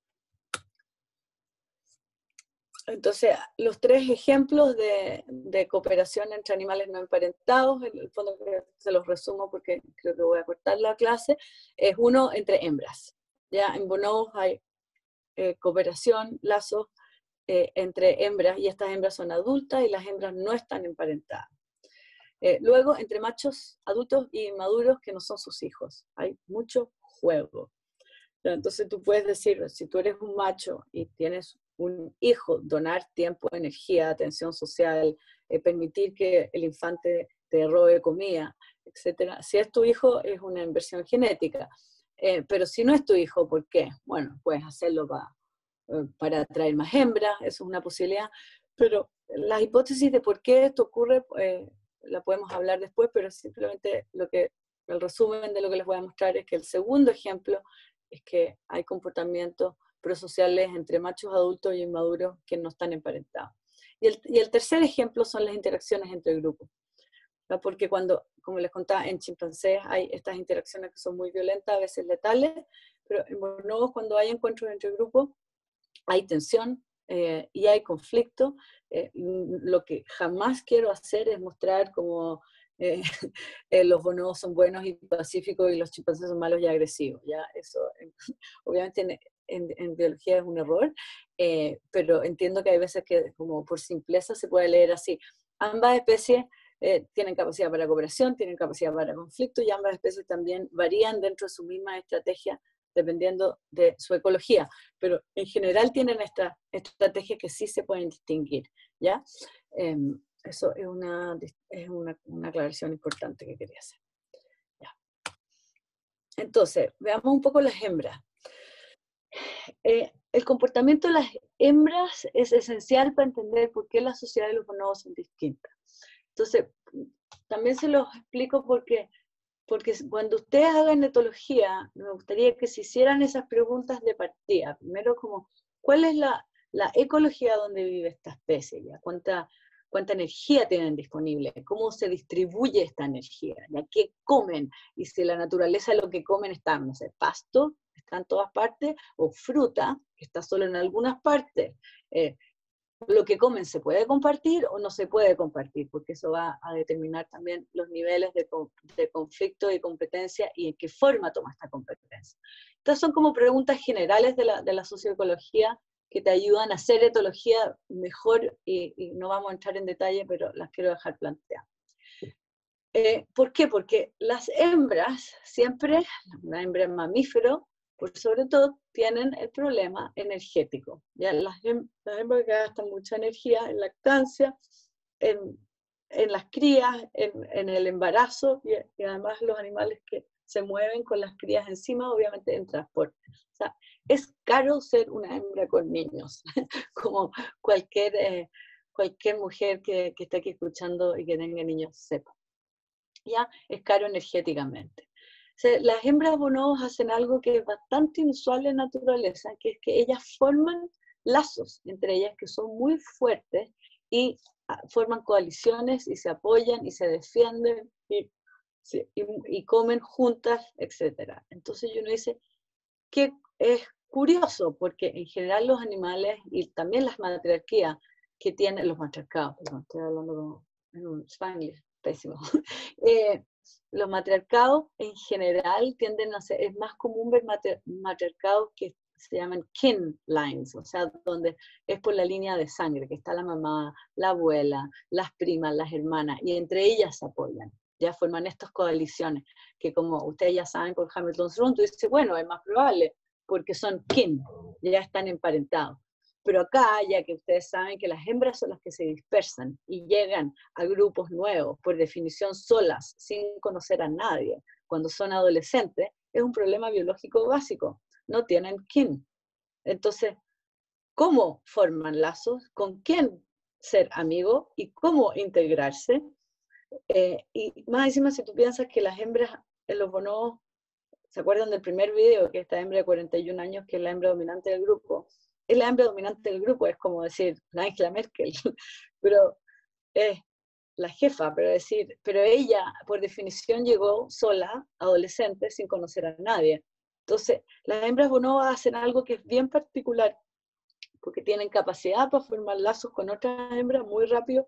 Entonces, los tres ejemplos de, de cooperación entre animales no emparentados, en el fondo se los resumo porque creo que voy a cortar la clase, es uno entre hembras. Ya en bonobos hay eh, cooperación, lazos eh, entre hembras, y estas hembras son adultas y las hembras no están emparentadas. Eh, luego, entre machos adultos y maduros que no son sus hijos, hay mucho juego. Entonces tú puedes decir, si tú eres un macho y tienes un hijo, donar tiempo, energía, atención social, eh, permitir que el infante te robe comida, etcétera. Si es tu hijo, es una inversión genética. Eh, pero si no es tu hijo, ¿por qué? Bueno, puedes hacerlo para, eh, para atraer más hembras, eso es una posibilidad. Pero las hipótesis de por qué esto ocurre, eh, la podemos hablar después, pero simplemente lo que, el resumen de lo que les voy a mostrar es que el segundo ejemplo es que hay comportamientos prosociales entre machos adultos y inmaduros que no están emparentados. Y el, y el tercer ejemplo son las interacciones entre grupos, ¿no? Porque cuando, como les contaba, en chimpancés hay estas interacciones que son muy violentas, a veces letales, pero en bonobos, cuando hay encuentros entre grupos, hay tensión eh, y hay conflicto. Eh, lo que jamás quiero hacer es mostrar como Eh, eh, los bonobos son buenos y pacíficos y los chimpancés son malos y agresivos. ¿Ya? Eso, eh, obviamente, en, en, en biología es un error, eh, pero entiendo que hay veces que, como por simpleza, se puede leer así. Ambas especies eh, tienen capacidad para cooperación, tienen capacidad para conflicto, y ambas especies también varían dentro de su misma estrategia dependiendo de su ecología, pero en general tienen estas estrategias que sí se pueden distinguir, ¿ya? Eh, Eso es una, es una, una aclaración importante que quería hacer. Ya. Entonces, veamos un poco las hembras. Eh, el comportamiento de las hembras es esencial para entender por qué las sociedades de los bonobos son distintas. Entonces, también se los explico porque, porque cuando ustedes hagan etología, me gustaría que se hicieran esas preguntas de partida. Primero, como, ¿cuál es la, la ecología donde vive esta especie? ¿Ya? ¿Cuánta cuánta energía tienen disponible, cómo se distribuye esta energía, ¿ya? ¿Qué comen? Y si la naturaleza de lo que comen está, no sé, pasto, está en todas partes, o fruta, que está solo en algunas partes. Eh, lo que comen se puede compartir o no se puede compartir, porque eso va a determinar también los niveles de, de conflicto y competencia y en qué forma toma esta competencia. Estas son como preguntas generales de la, de la socioecología que te ayudan a hacer etología mejor, y, y no vamos a entrar en detalle, pero las quiero dejar planteadas. Eh, ¿Por qué? Porque las hembras, siempre, una hembra mamífero, por sobre todo, tienen el problema energético. ¿Ya? Las, las hembras que gastan mucha energía en lactancia, en, en las crías, en, en el embarazo, y, y además los animales que se mueven con las crías encima, obviamente en transporte. O sea, es caro ser una hembra con niños, como cualquier, eh, cualquier mujer que, que esté aquí escuchando y que tenga niños sepa. Ya, es caro energéticamente. O sea, las hembras bonobos hacen algo que es bastante inusual en naturaleza, que es que ellas forman lazos entre ellas que son muy fuertes y forman coaliciones y se apoyan y se defienden y, y, y comen juntas, etcétera. Entonces uno dice que es curioso, porque en general los animales y también las matriarquías que tienen, los matriarcados, perdón, estoy hablando en un spanglish pésimo, eh, los matriarcados en general tienden a ser, es más común ver matri matriarcados que se llaman kin lines, o sea, donde es por la línea de sangre, que está la mamá, la abuela, las primas, las hermanas, y entre ellas se apoyan, ya forman estas coaliciones, que como ustedes ya saben por Hamilton's Rule, tú dices, bueno, es más probable, porque son kin, ya están emparentados. Pero acá, ya que ustedes saben que las hembras son las que se dispersan y llegan a grupos nuevos, por definición solas, sin conocer a nadie, cuando son adolescentes, es un problema biológico básico. No tienen kin. Entonces, ¿cómo forman lazos? ¿Con quién ser amigo? ¿Y cómo integrarse? Eh, y más encima, si tú piensas que las hembras en los bonobos, ¿se acuerdan del primer video? Que esta hembra de cuarenta y un años, que es la hembra dominante del grupo. Es la hembra dominante del grupo, es como decir la Angela Merkel, pero es la jefa, pero decir, pero ella por definición llegó sola, adolescente, sin conocer a nadie. Entonces, las hembras bonobas hacen algo que es bien particular, porque tienen capacidad para formar lazos con otras hembras muy rápido,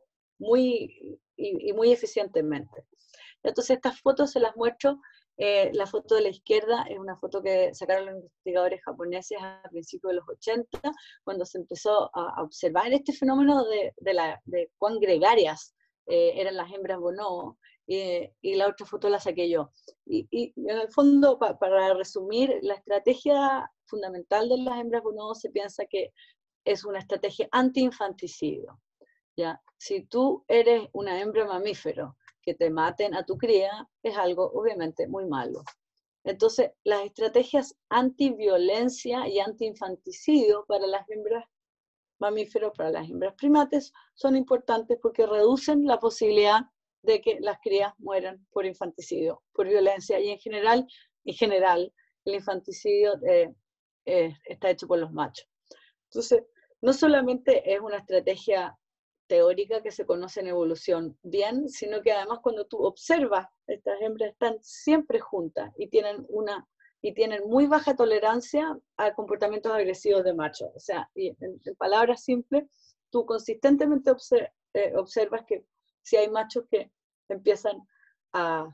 muy, y, y muy eficientemente. Entonces, estas fotos se las muestro. Eh, la foto de la izquierda es una foto que sacaron los investigadores japoneses a principios de los ochenta, cuando se empezó a, a observar este fenómeno de, de, la, de cuán gregarias eh, eran las hembras bonobo, eh, y la otra foto la saqué yo. Y, y en el fondo, pa, para resumir, la estrategia fundamental de las hembras bonobo se piensa que es una estrategia anti-infanticidio. ¿Ya? Si tú eres una hembra mamífero, que te maten a tu cría es algo obviamente muy malo. Entonces, las estrategias anti-violencia y anti-infanticidio para las hembras mamíferos, para las hembras primates, son importantes porque reducen la posibilidad de que las crías mueran por infanticidio, por violencia, y en general, en general el infanticidio eh, eh, está hecho por los machos. Entonces, no solamente es una estrategia teórica que se conoce en evolución bien, sino que además cuando tú observas, estas hembras están siempre juntas y tienen, una, y tienen muy baja tolerancia a comportamientos agresivos de machos. O sea, y en, en palabras simples, tú consistentemente observ, eh, observas que si hay machos que empiezan a...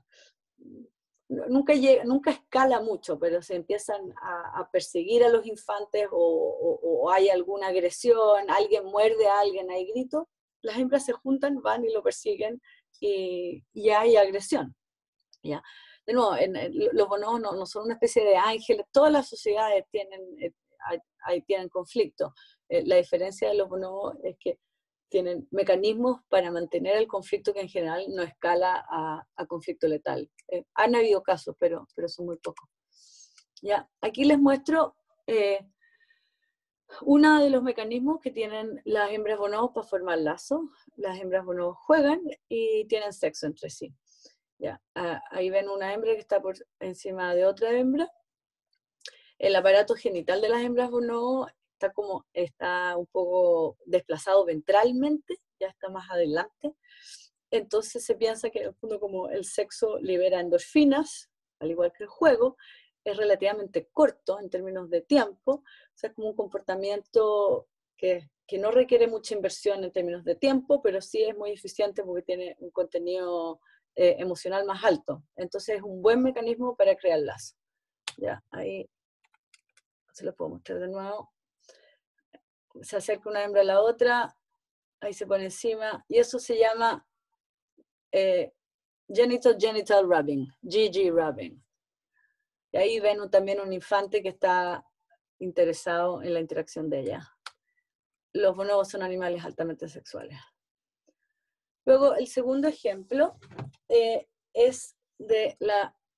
Nunca, llega, nunca escala mucho, pero se empiezan a, a perseguir a los infantes o, o, o hay alguna agresión, alguien muerde a alguien, hay gritos, las hembras se juntan, van y lo persiguen y, y hay agresión. ¿Ya? De nuevo, en, en, los bonobos no, no son una especie de ángeles, todas las sociedades tienen, eh, hay, hay, tienen conflicto. Eh, la diferencia de los bonobos es que tienen mecanismos para mantener el conflicto que en general no escala a, a conflicto letal. Eh, han habido casos, pero, pero son muy pocos. ¿Ya? Aquí les muestro eh, uno de los mecanismos que tienen las hembras bonobos para formar lazos. Las hembras bonobos juegan y tienen sexo entre sí. ¿Ya? Ah, ahí ven una hembra que está por encima de otra hembra. El aparato genital de las hembras bonobo está como, está un poco desplazado ventralmente, ya está más adelante. Entonces se piensa que en el fondo como el sexo libera endorfinas, al igual que el juego, es relativamente corto en términos de tiempo, o sea, es como un comportamiento que, que no requiere mucha inversión en términos de tiempo, pero sí es muy eficiente porque tiene un contenido eh, emocional más alto. Entonces es un buen mecanismo para crear lazos. Ya, ahí se lo puedo mostrar de nuevo. Se acerca una hembra a la otra, ahí se pone encima, y eso se llama eh, genital genital rubbing, G G rubbing. Y ahí ven también un infante que está interesado en la interacción de ella. Los bonobos son animales altamente sexuales. Luego, el segundo ejemplo eh, es de la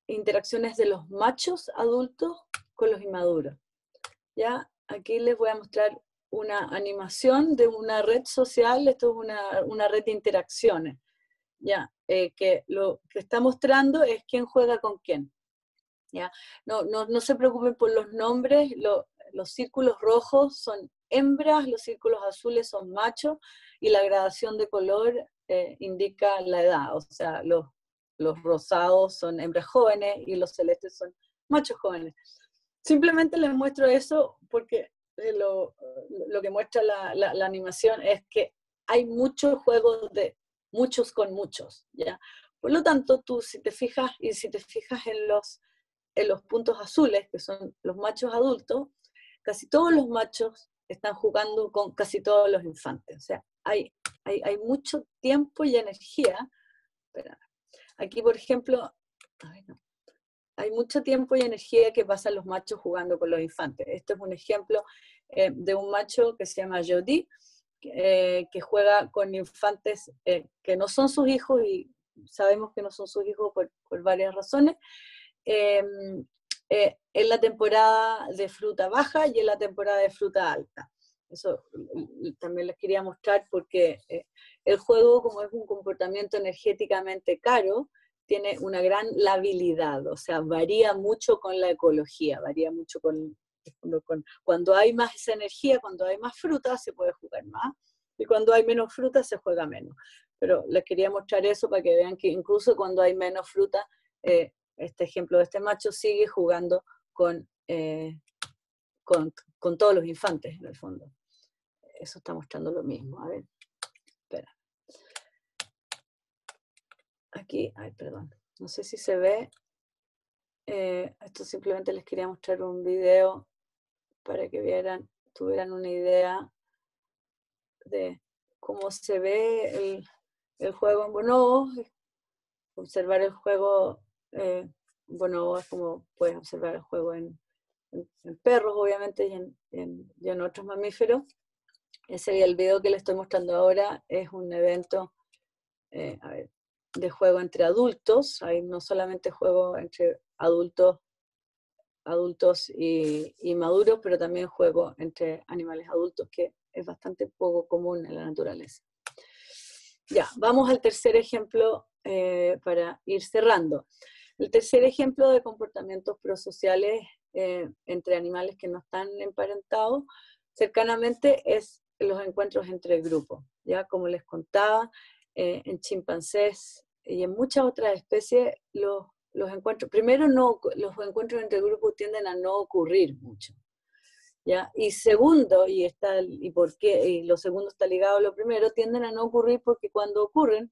interacciones de los machos adultos con los inmaduros. ¿Ya? Aquí les voy a mostrar una animación de una red social, esto es una, una red de interacciones, ¿ya? Eh, que lo que está mostrando es quién juega con quién. ¿Ya? No, no, no se preocupen por los nombres, lo, los círculos rojos son hembras, los círculos azules son machos, y la gradación de color eh, indica la edad, o sea, los, los rosados son hembras jóvenes y los celestes son machos jóvenes. Simplemente les muestro eso porque lo, lo que muestra la, la, la animación es que hay muchos juegos de muchos con muchos, ¿ya? Por lo tanto, tú si te fijas, y si te fijas en los, en los puntos azules, que son los machos adultos, casi todos los machos están jugando con casi todos los infantes. O sea, hay, hay, hay mucho tiempo y energía. Espera. Aquí, por ejemplo, ay, no. Hay mucho tiempo y energía que pasan los machos jugando con los infantes. Este es un ejemplo eh, de un macho que se llama Jody, eh, que juega con infantes eh, que no son sus hijos, y sabemos que no son sus hijos por, por varias razones, eh, eh, en la temporada de fruta baja y en la temporada de fruta alta. Eso también les quería mostrar porque eh, el juego, como es un comportamiento energéticamente caro, tiene una gran labilidad, o sea, varía mucho con la ecología, varía mucho con, con... Cuando hay más esa energía, cuando hay más fruta, se puede jugar más, y cuando hay menos fruta, se juega menos. Pero les quería mostrar eso para que vean que incluso cuando hay menos fruta, eh, este ejemplo de este macho sigue jugando con, eh, con, con todos los infantes, en el fondo. Eso está mostrando lo mismo. A ver, espera. Aquí, ay, perdón, no sé si se ve. Eh, esto simplemente les quería mostrar un video para que vieran, tuvieran una idea de cómo se ve el, el juego en bonobo. Observar el juego eh, en bonobo es como puedes observar el juego en, en, en perros, obviamente, y en, en, y en otros mamíferos. Ese el video que les estoy mostrando ahora es un evento eh, a ver, de juego entre adultos. Hay no solamente juego entre adultos, adultos y, y maduros, pero también juego entre animales adultos, que es bastante poco común en la naturaleza. Ya, vamos al tercer ejemplo eh, para ir cerrando. El tercer ejemplo de comportamientos prosociales eh, entre animales que no están emparentados cercanamente es los encuentros entre grupos. Ya, como les contaba, eh, en chimpancés y en muchas otras especies, los, los encuentros, primero no, los encuentros entre grupos tienden a no ocurrir mucho. ¿Ya? Y segundo, y, está, y, por qué, y lo segundo está ligado a lo primero, tienden a no ocurrir porque cuando ocurren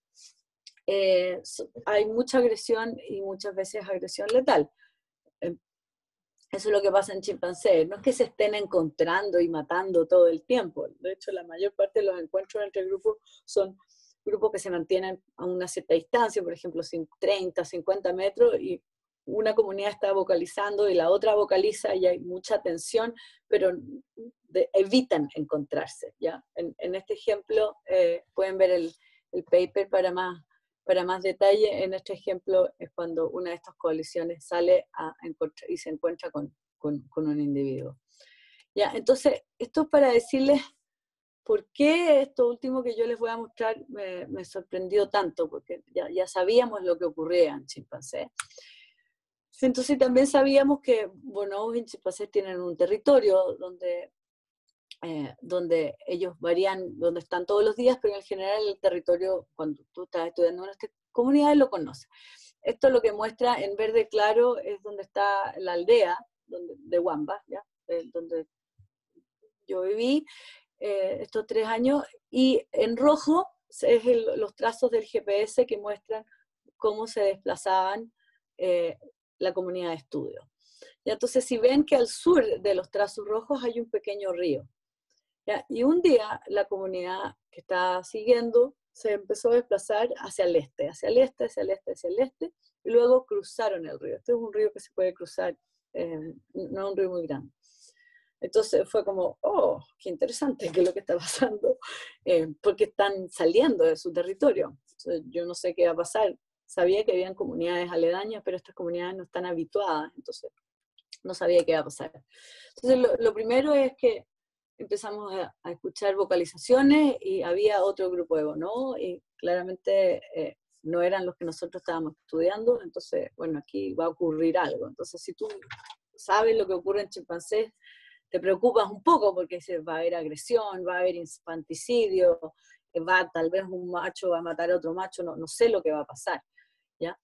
eh, hay mucha agresión y muchas veces agresión letal. Eh, eso es lo que pasa en chimpancés. No es que se estén encontrando y matando todo el tiempo. De hecho, la mayor parte de los encuentros entre grupos son grupos que se mantienen a una cierta distancia, por ejemplo, treinta, cincuenta metros, y una comunidad está vocalizando y la otra vocaliza y hay mucha tensión, pero de, evitan encontrarse. ¿Ya? En, en este ejemplo eh, pueden ver el, el paper para más, para más detalle. En este ejemplo es cuando una de estas coaliciones sale a encontrar, y se encuentra con, con, con un individuo. ¿Ya? Entonces, esto es para decirles por qué esto último que yo les voy a mostrar me, me sorprendió tanto, porque ya, ya sabíamos lo que ocurría en chimpancés. Entonces también sabíamos que bonobos y chimpancés tienen un territorio donde, eh, donde ellos varían, donde están todos los días, pero en general el territorio, cuando tú estás estudiando en esta comunidad, lo conoces. Esto lo que muestra en verde claro es donde está la aldea donde, de Wamba, ¿ya? Eh, donde yo viví eh, estos tres años, y en rojo es el, los trazos del G P S que muestran cómo se desplazaban eh, la comunidad de estudio. Y entonces, si ven que al sur de los trazos rojos hay un pequeño río. ¿Ya? Y un día la comunidad que está siguiendo se empezó a desplazar hacia el este, hacia el este, hacia el este, hacia el este, y luego cruzaron el río. Este es un río que se puede cruzar, eh, no es un río muy grande. Entonces fue como, oh, qué interesante, qué es lo que está pasando, eh, porque están saliendo de su territorio. Entonces, yo no sé qué va a pasar sabía que habían comunidades aledañas, pero estas comunidades no están habituadas, entonces no sabía qué iba a pasar. Entonces lo, lo primero es que empezamos a, a escuchar vocalizaciones y había otro grupo de bono, y claramente eh, no eran los que nosotros estábamos estudiando, entonces, bueno, aquí va a ocurrir algo. Entonces, si tú sabes lo que ocurre en chimpancés, te preocupas un poco porque dices, va a haber agresión, va a haber infanticidio, va, tal vez un macho va a matar a otro macho, no, no sé lo que va a pasar, ¿ya?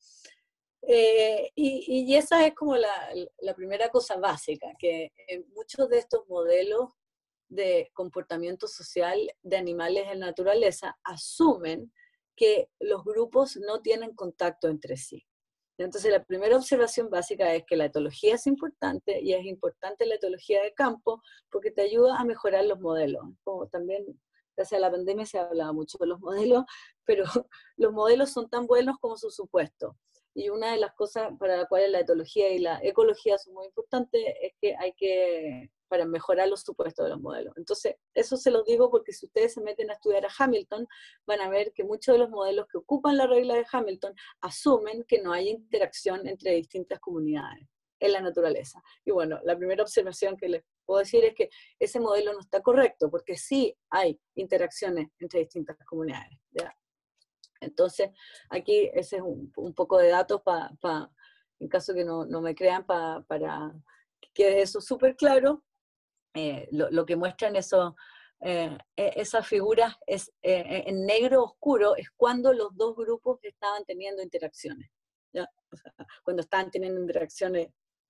Eh, y, y esa es como la, la primera cosa básica, que en muchos de estos modelos de comportamiento social de animales en naturaleza asumen que los grupos no tienen contacto entre sí. Entonces la primera observación básica es que la etología es importante, y es importante la etología de campo porque te ayuda a mejorar los modelos. Como también gracias a la pandemia se ha hablado mucho de los modelos, pero los modelos son tan buenos como sus supuestos. Y una de las cosas para las cuales la etología y la ecología son muy importantes es que hay que, para mejorar los supuestos de los modelos. Entonces, eso se los digo porque si ustedes se meten a estudiar a Hamilton, van a ver que muchos de los modelos que ocupan la regla de Hamilton asumen que no hay interacción entre distintas comunidades en la naturaleza. Y bueno, la primera observación que les puedo decir es que ese modelo no está correcto, porque sí hay interacciones entre distintas comunidades, ¿ya? Entonces, aquí ese es un, un poco de datos para, pa, en caso que no, no me crean, pa, para que quede eso súper claro. Eh, lo, lo que muestran eso, eh, esas figuras es, eh, en negro oscuro es cuando los dos grupos estaban teniendo interacciones, ¿ya? O sea, cuando estaban teniendo interacciones,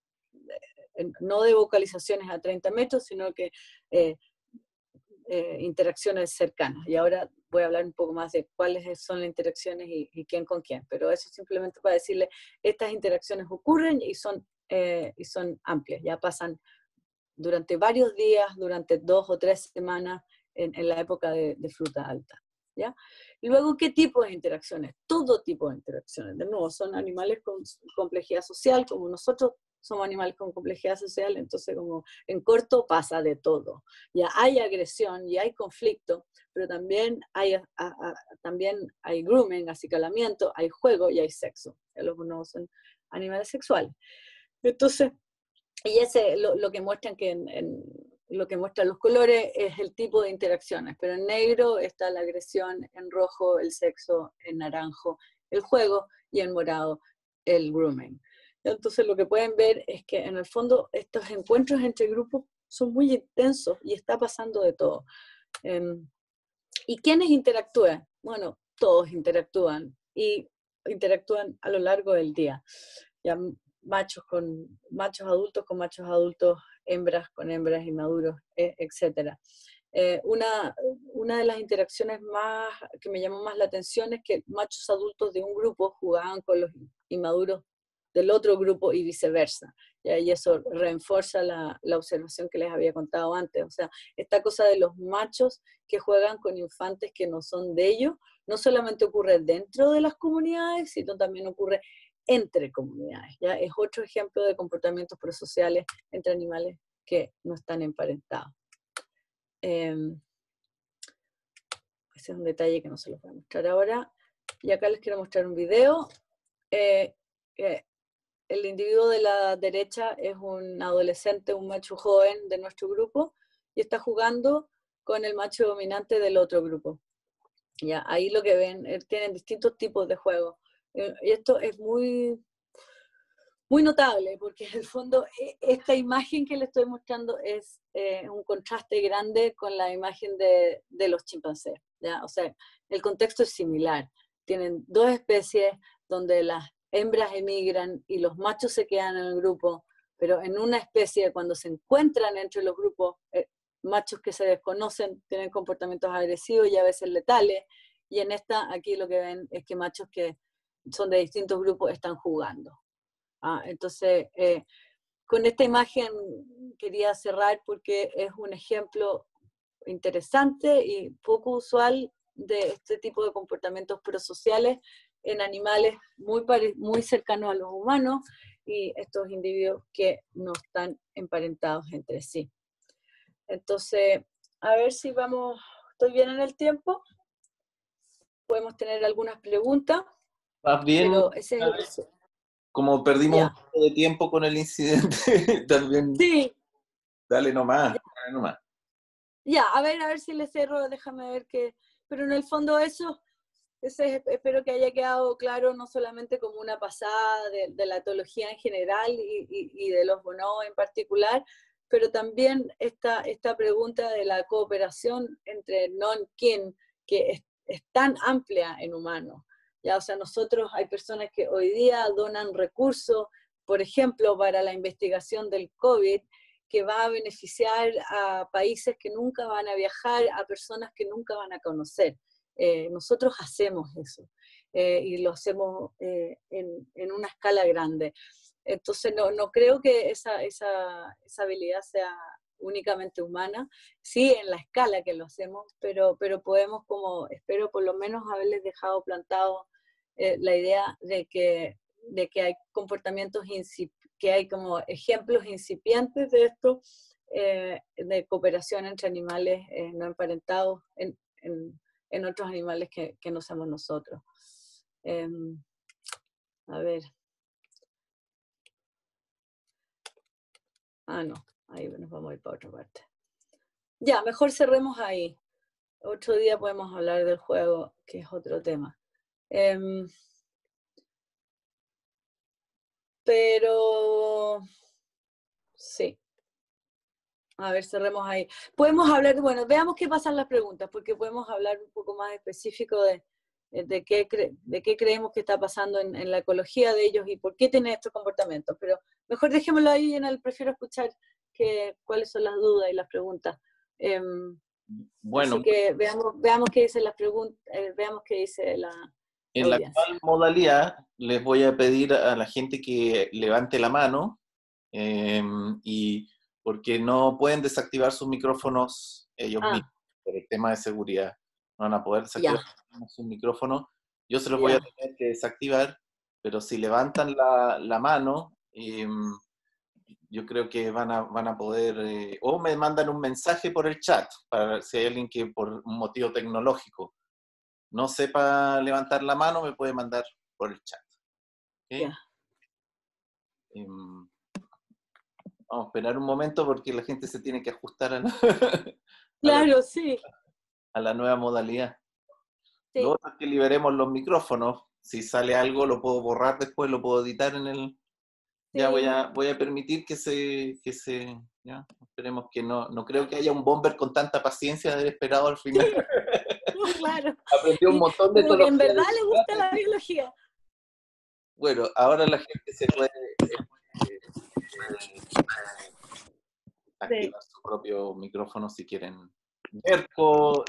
eh, no de vocalizaciones a treinta metros, sino que eh, eh, interacciones cercanas. Y ahora voy a hablar un poco más de cuáles son las interacciones y, y quién con quién, pero eso simplemente para decirle, estas interacciones ocurren y son, eh, y son amplias, ya pasan durante varios días, durante dos o tres semanas en, en la época de, de fruta alta, ¿ya? Y luego, ¿qué tipo de interacciones? Todo tipo de interacciones. De nuevo, son animales con complejidad social, como nosotros somos animales con complejidad social, entonces como en corto pasa de todo. Ya hay agresión y hay conflicto, pero también hay, a, a, también hay grooming, acicalamiento, hay juego y hay sexo. Ya los bonobos son animales sexuales. Entonces, y ese lo, lo que muestran que en, en, lo que muestran los colores es el tipo de interacciones, pero en negro está la agresión, en rojo el sexo, en naranjo el juego y en morado el grooming. Entonces lo que pueden ver es que en el fondo estos encuentros entre grupos son muy intensos y está pasando de todo. Um, ¿Y quiénes interactúan? Bueno, todos interactúan y interactúan a lo largo del día. Ya, machos con machos adultos con machos adultos, hembras con hembras inmaduros, etcétera. Eh, una, una de las interacciones más que me llamó más la atención es que machos adultos de un grupo jugaban con los inmaduros del otro grupo y viceversa. ¿Ya? Y eso refuerza la, la observación que les había contado antes. O sea, esta cosa de los machos que juegan con infantes que no son de ellos, no solamente ocurre dentro de las comunidades, sino también ocurre entre comunidades, ¿ya? Es otro ejemplo de comportamientos prosociales entre animales que no están emparentados. Eh, ese es un detalle que no se los voy a mostrar ahora. Y acá les quiero mostrar un video. Eh, eh, el individuo de la derecha es un adolescente, un macho joven de nuestro grupo, y está jugando con el macho dominante del otro grupo. Ya, ahí lo que ven, tienen distintos tipos de juegos. Y esto es muy, muy notable, porque en el fondo esta imagen que les estoy mostrando es eh, un contraste grande con la imagen de, de los chimpancés, ¿ya? O sea, el contexto es similar. Tienen dos especies donde las hembras emigran y los machos se quedan en el grupo, pero en una especie, cuando se encuentran entre los grupos, eh, machos que se desconocen tienen comportamientos agresivos y a veces letales, y en esta, aquí lo que ven es que machos que son de distintos grupos están jugando. Ah, entonces, eh, con esta imagen quería cerrar porque es un ejemplo interesante y poco usual de este tipo de comportamientos prosociales en animales muy, muy cercanos a los humanos y estos individuos que no están emparentados entre sí. Entonces, a ver si vamos, ¿estoy bien en el tiempo? Podemos tener algunas preguntas. Más bien, pero ese es el... como perdimos un Ya, poco de tiempo con el incidente, también, sí, dale nomás, ya, dale nomás. ya, a ver, a ver si le cerro, déjame ver qué, pero en el fondo eso, ese es- espero que haya quedado claro no solamente como una pasada de, de la etología en general y, y- y de los bonobos en particular, pero también esta, esta pregunta de la cooperación entre non-kin, que es, es tan amplia en humanos. Ya, o sea, nosotros hay personas que hoy día donan recursos, por ejemplo, para la investigación del COVID, que va a beneficiar a países que nunca van a viajar, a personas que nunca van a conocer. Eh, nosotros hacemos eso eh, y lo hacemos eh, en, en, una escala grande. Entonces no, no creo que esa, esa, esa habilidad sea únicamente humana, sí en la escala que lo hacemos, pero, pero podemos como, espero por lo menos haberles dejado plantado eh, la idea de que, de que hay comportamientos incipientes, que hay como ejemplos incipientes de esto, eh, de cooperación entre animales eh, no emparentados en, en, en, otros animales que, que no somos nosotros. Eh, a ver. Ah, no, ahí nos vamos a ir para otra parte. Ya, mejor cerremos ahí. Otro día podemos hablar del juego, que es otro tema. Eh, pero, sí. A ver, cerremos ahí. Podemos hablar, bueno, veamos qué pasan las preguntas, porque podemos hablar un poco más específico de, de, qué, cre, de qué creemos que está pasando en, en la ecología de ellos y por qué tienen estos comportamientos. Pero mejor dejémoslo ahí en el, prefiero escuchar que, cuáles son las dudas y las preguntas. Eh, Bueno, así que veamos, veamos qué dice las preguntas, eh, veamos qué dice la, la en la audiencia. actual modalidad les voy a pedir a la gente que levante la mano eh, y porque no pueden desactivar sus micrófonos ellos Ah, mismos por el tema de seguridad. No van a poder desactivar ya, sus micrófonos. Yo se los voy a ya. tener que desactivar, pero si levantan la, la mano, eh, yo creo que van a, van a poder, eh, o me mandan un mensaje por el chat, para si hay alguien que por un motivo tecnológico no sepa levantar la mano, me puede mandar por el chat. ¿Okay? Ya. Eh, vamos a esperar un momento porque la gente se tiene que ajustar a la, a la, Claro, sí, a la nueva modalidad. Lo sí. otro es que liberemos los micrófonos. Si sale algo, lo puedo borrar después, lo puedo editar en el... Ya voy Sí, a, voy a permitir que se... Que se ya, esperemos que no... No creo que haya un bomber con tanta paciencia de haber esperado al final. sí, no, claro. Aprendió un Y montón de como que en etología verdad de le gusta chocolate. la biología. Bueno, ahora la gente se puede eh, Sí. activar su propio micrófono si quieren. Yerko,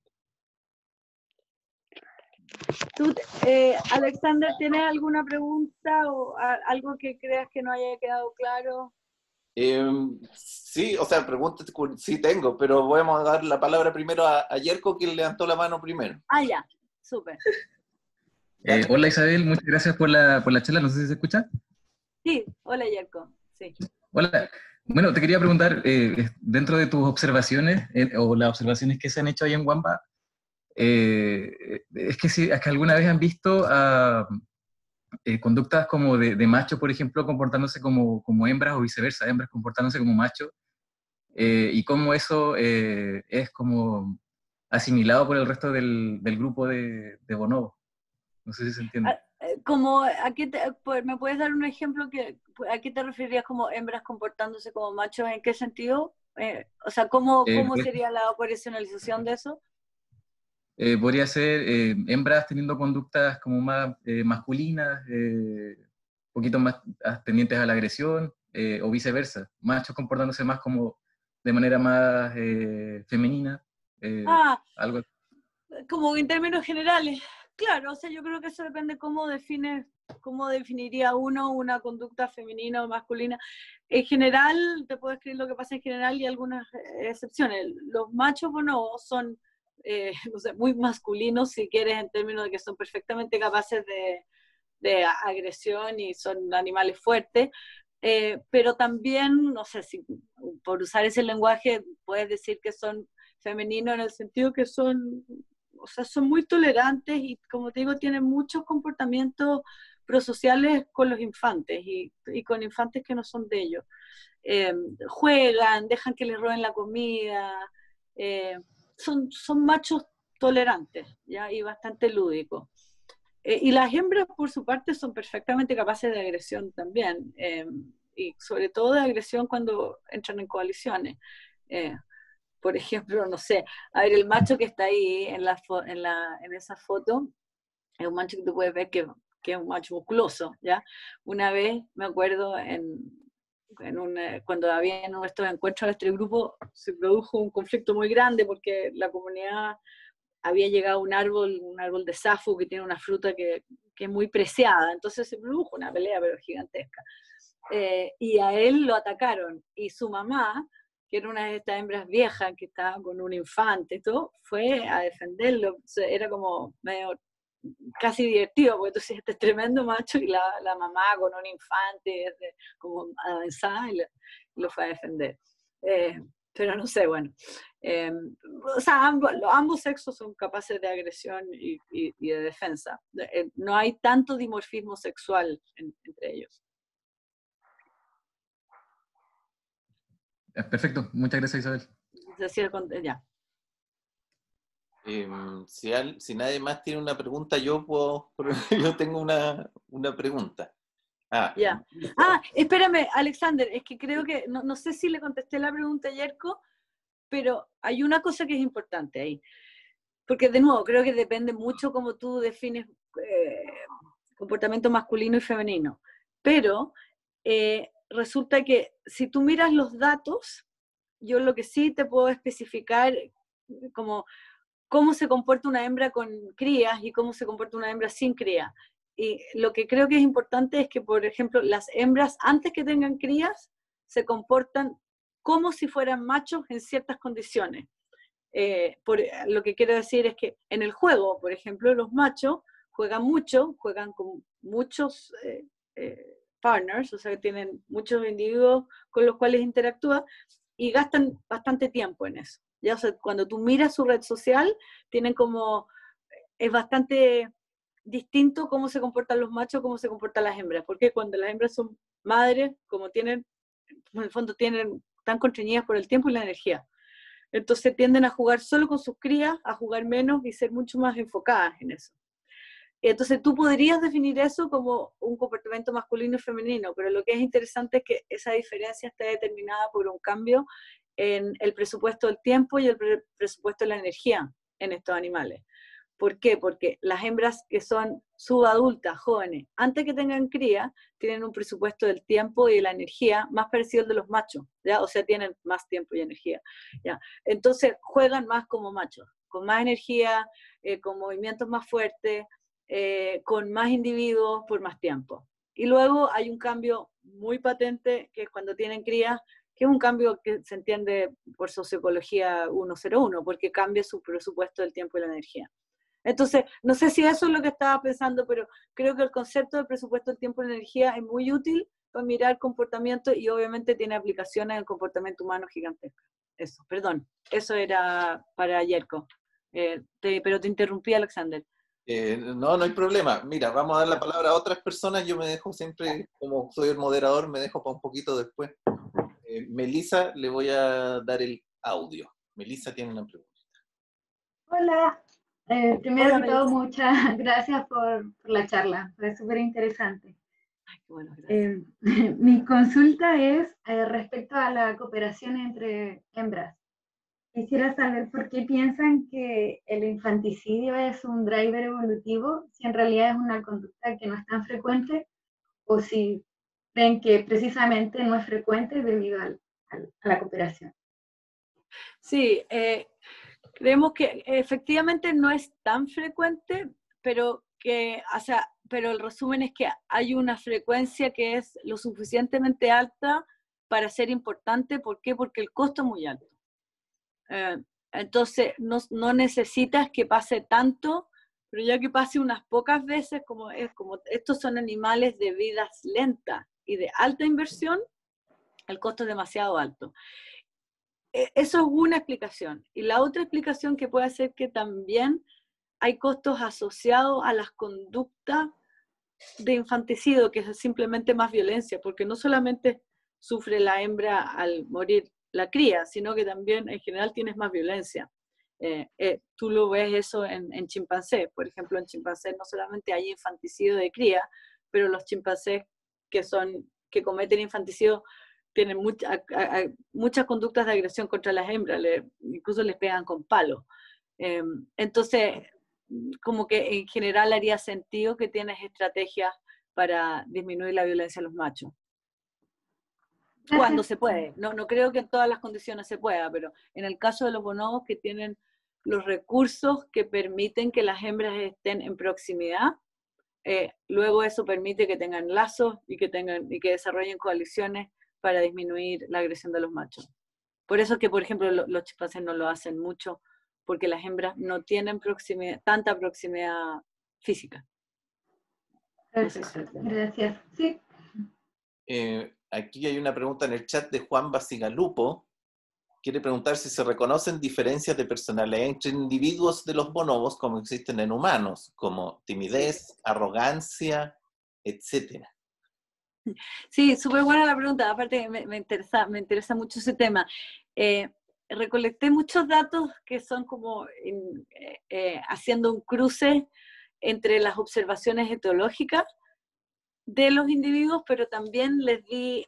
¿Tú, eh, Alexander, tienes alguna pregunta o a, algo que creas que no haya quedado claro? eh, sí, o sea, preguntas sí tengo, pero vamos a dar la palabra primero a, a Yerko, que levantó la mano primero. Ah, ya, súper. Eh, Dale. hola Isabel, muchas gracias por la, por la charla, no sé si se escucha. Sí, hola Yerko, sí. Hola, bueno, te quería preguntar, eh, dentro de tus observaciones, eh, o las observaciones que se han hecho ahí en Wamba, eh, es, que si, es que alguna vez han visto a, eh, conductas como de, de macho, por ejemplo, comportándose como, como hembras o viceversa, hembras comportándose como machos, eh, y cómo eso eh, es como asimilado por el resto del, del grupo de, de bonobos. No sé si se entiende. Ah, eh, como, ¿a qué te, pues, ¿me puedes dar un ejemplo? Que, ¿a qué te referirías como hembras comportándose como machos? ¿En qué sentido? Eh, o sea, ¿cómo, Eh, ¿cómo pues, sería la operacionalización de eso? Eh, podría ser eh, hembras teniendo conductas como más eh, masculinas, un eh, poquito más tendientes a la agresión, eh, o viceversa, machos comportándose más como de manera más eh, femenina, eh, Ah, algo. como en términos generales. Claro, o sea, yo creo que eso depende cómo define, cómo definiría uno una conducta femenina o masculina. En general, te puedo escribir lo que pasa en general y algunas excepciones. Los machos bonobos son, eh, no sé, muy masculinos, si quieres, en términos de que son perfectamente capaces de, de agresión y son animales fuertes. Eh, pero también, no sé si por usar ese lenguaje puedes decir que son femeninos en el sentido que son o sea, son muy tolerantes y, como te digo, tienen muchos comportamientos prosociales con los infantes y, y con infantes que no son de ellos. Eh, juegan, dejan que les roben la comida, eh, son, son machos tolerantes, ¿ya? Y bastante lúdicos. Eh, y las hembras, por su parte, son perfectamente capaces de agresión también, eh, y sobre todo de agresión cuando entran en coaliciones. Eh, por ejemplo, no sé, a ver, el macho que está ahí en, la, en, la, en esa foto, es un macho que tú puedes ver que, que es un macho musculoso, ¿ya? Una vez, me acuerdo, en, en un, cuando había en estos encuentros de este grupo, se produjo un conflicto muy grande porque la comunidad había llegado a un árbol, un árbol de safo que tiene una fruta que, que es muy preciada, entonces se produjo una pelea pero gigantesca. Eh, y a él lo atacaron, y su mamá, que era una de estas hembras viejas que estaba con un infante y todo, fue a defenderlo. Era como medio casi divertido, porque entonces este es tremendo macho y la, la mamá con un infante como avanzada y lo, y lo fue a defender. Eh, pero no sé, bueno. Eh, o sea, ambos, ambos sexos son capaces de agresión y, y, y de defensa. Eh, no hay tanto dimorfismo sexual en, entre ellos. Perfecto, muchas gracias, Isabel. Ya. Eh, si, al, si nadie más tiene una pregunta, yo puedo, yo tengo una, una pregunta. Ah, ya. Ah, espérame, Alexander, es que creo que, no, no sé si le contesté la pregunta a Yerko, pero hay una cosa que es importante ahí. Porque, de nuevo, creo que depende mucho cómo tú defines eh, comportamiento masculino y femenino. Pero eh, resulta que si tú miras los datos, yo lo que sí te puedo especificar como cómo se comporta una hembra con crías y cómo se comporta una hembra sin cría. Y lo que creo que es importante es que, por ejemplo, las hembras antes que tengan crías se comportan como si fueran machos en ciertas condiciones. Eh, por, lo que quiero decir es que en el juego, por ejemplo, los machos juegan mucho, juegan con muchos eh, eh, partners, o sea, que tienen muchos individuos con los cuales interactúan y gastan bastante tiempo en eso. Ya, o sea, cuando tú miras su red social, tienen como, es bastante distinto cómo se comportan los machos, cómo se comportan las hembras, porque cuando las hembras son madres, como tienen, en el fondo tienen, están constreñidas por el tiempo y la energía. Entonces tienden a jugar solo con sus crías, a jugar menos y ser mucho más enfocadas en eso. Entonces tú podrías definir eso como un comportamiento masculino y femenino, pero lo que es interesante es que esa diferencia está determinada por un cambio en el presupuesto del tiempo y el pre presupuesto de la energía en estos animales. ¿Por qué? Porque las hembras que son subadultas, jóvenes, antes que tengan cría, tienen un presupuesto del tiempo y de la energía más parecido al de los machos, ¿ya? O sea, tienen más tiempo y energía, ¿ya? Entonces juegan más como machos, con más energía, eh, con movimientos más fuertes, eh, con más individuos por más tiempo. Y luego hay un cambio muy patente, que es cuando tienen crías, que es un cambio que se entiende por sociología uno cero uno, porque cambia su presupuesto del tiempo y la energía. Entonces, no sé si eso es lo que estaba pensando, pero creo que el concepto del presupuesto del tiempo y la energía es muy útil para mirar comportamiento y obviamente tiene aplicaciones en el comportamiento humano gigantescas. Eso, perdón, eso era para Yerko. Eh, te, pero te interrumpí, Alexander. Eh, no, no hay problema. Mira, vamos a dar la palabra a otras personas. Yo me dejo siempre, como soy el moderador, me dejo para un poquito después. Eh, Melissa, le voy a dar el audio. Melissa tiene una pregunta. Hola. Eh, primero Hola, que todo, muchas gracias por, por la charla. Fue súper interesante. Ay, qué bueno, gracias. Eh, mi consulta es eh, respecto a la cooperación entre hembras. Quisiera saber por qué piensan que el infanticidio es un driver evolutivo, si en realidad es una conducta que no es tan frecuente, o si ven que precisamente no es frecuente debido al, al, a la cooperación. Sí, eh, creemos que efectivamente no es tan frecuente, pero que, o sea, pero el resumen es que hay una frecuencia que es lo suficientemente alta para ser importante. ¿Por qué? Porque el costo es muy alto. Eh, entonces, no, no necesitas que pase tanto, pero ya que pase unas pocas veces, como, es, como estos son animales de vidas lentas y de alta inversión, el costo es demasiado alto. Eso es una explicación. Y la otra explicación que puede ser que también hay costos asociados a las conductas de infanticidio, que es simplemente más violencia, porque no solamente sufre la hembra al morir la cría, sino que también en general tienes más violencia. Eh, eh, tú lo ves eso en, en chimpancés. Por ejemplo, en chimpancés no solamente hay infanticidio de cría, pero los chimpancés que, son, que cometen infanticidio tienen mucha, a, a, muchas conductas de agresión contra las hembras, le, incluso les pegan con palos. Eh, entonces, como que en general haría sentido que tienes estrategias para disminuir la violencia a los machos. Gracias. Cuando se puede. No, no creo que en todas las condiciones se pueda, pero en el caso de los bonobos que tienen los recursos que permiten que las hembras estén en proximidad, eh, luego eso permite que tengan lazos y que, tengan, y que desarrollen coaliciones para disminuir la agresión de los machos. Por eso es que, por ejemplo, lo, los chimpancés no lo hacen mucho, porque las hembras no tienen proximidad, tanta proximidad física. Perfecto, gracias. Sí. Eh, aquí hay una pregunta en el chat de Juan Basigalupo. Quiere preguntar si se reconocen diferencias de personalidad entre individuos de los bonobos como existen en humanos, como timidez, arrogancia, etcétera. Sí, súper buena la pregunta. Aparte me, me, interesa, me interesa mucho ese tema. Eh, recolecté muchos datos que son como en, eh, eh, haciendo un cruce entre las observaciones etológicas de los individuos, pero también les di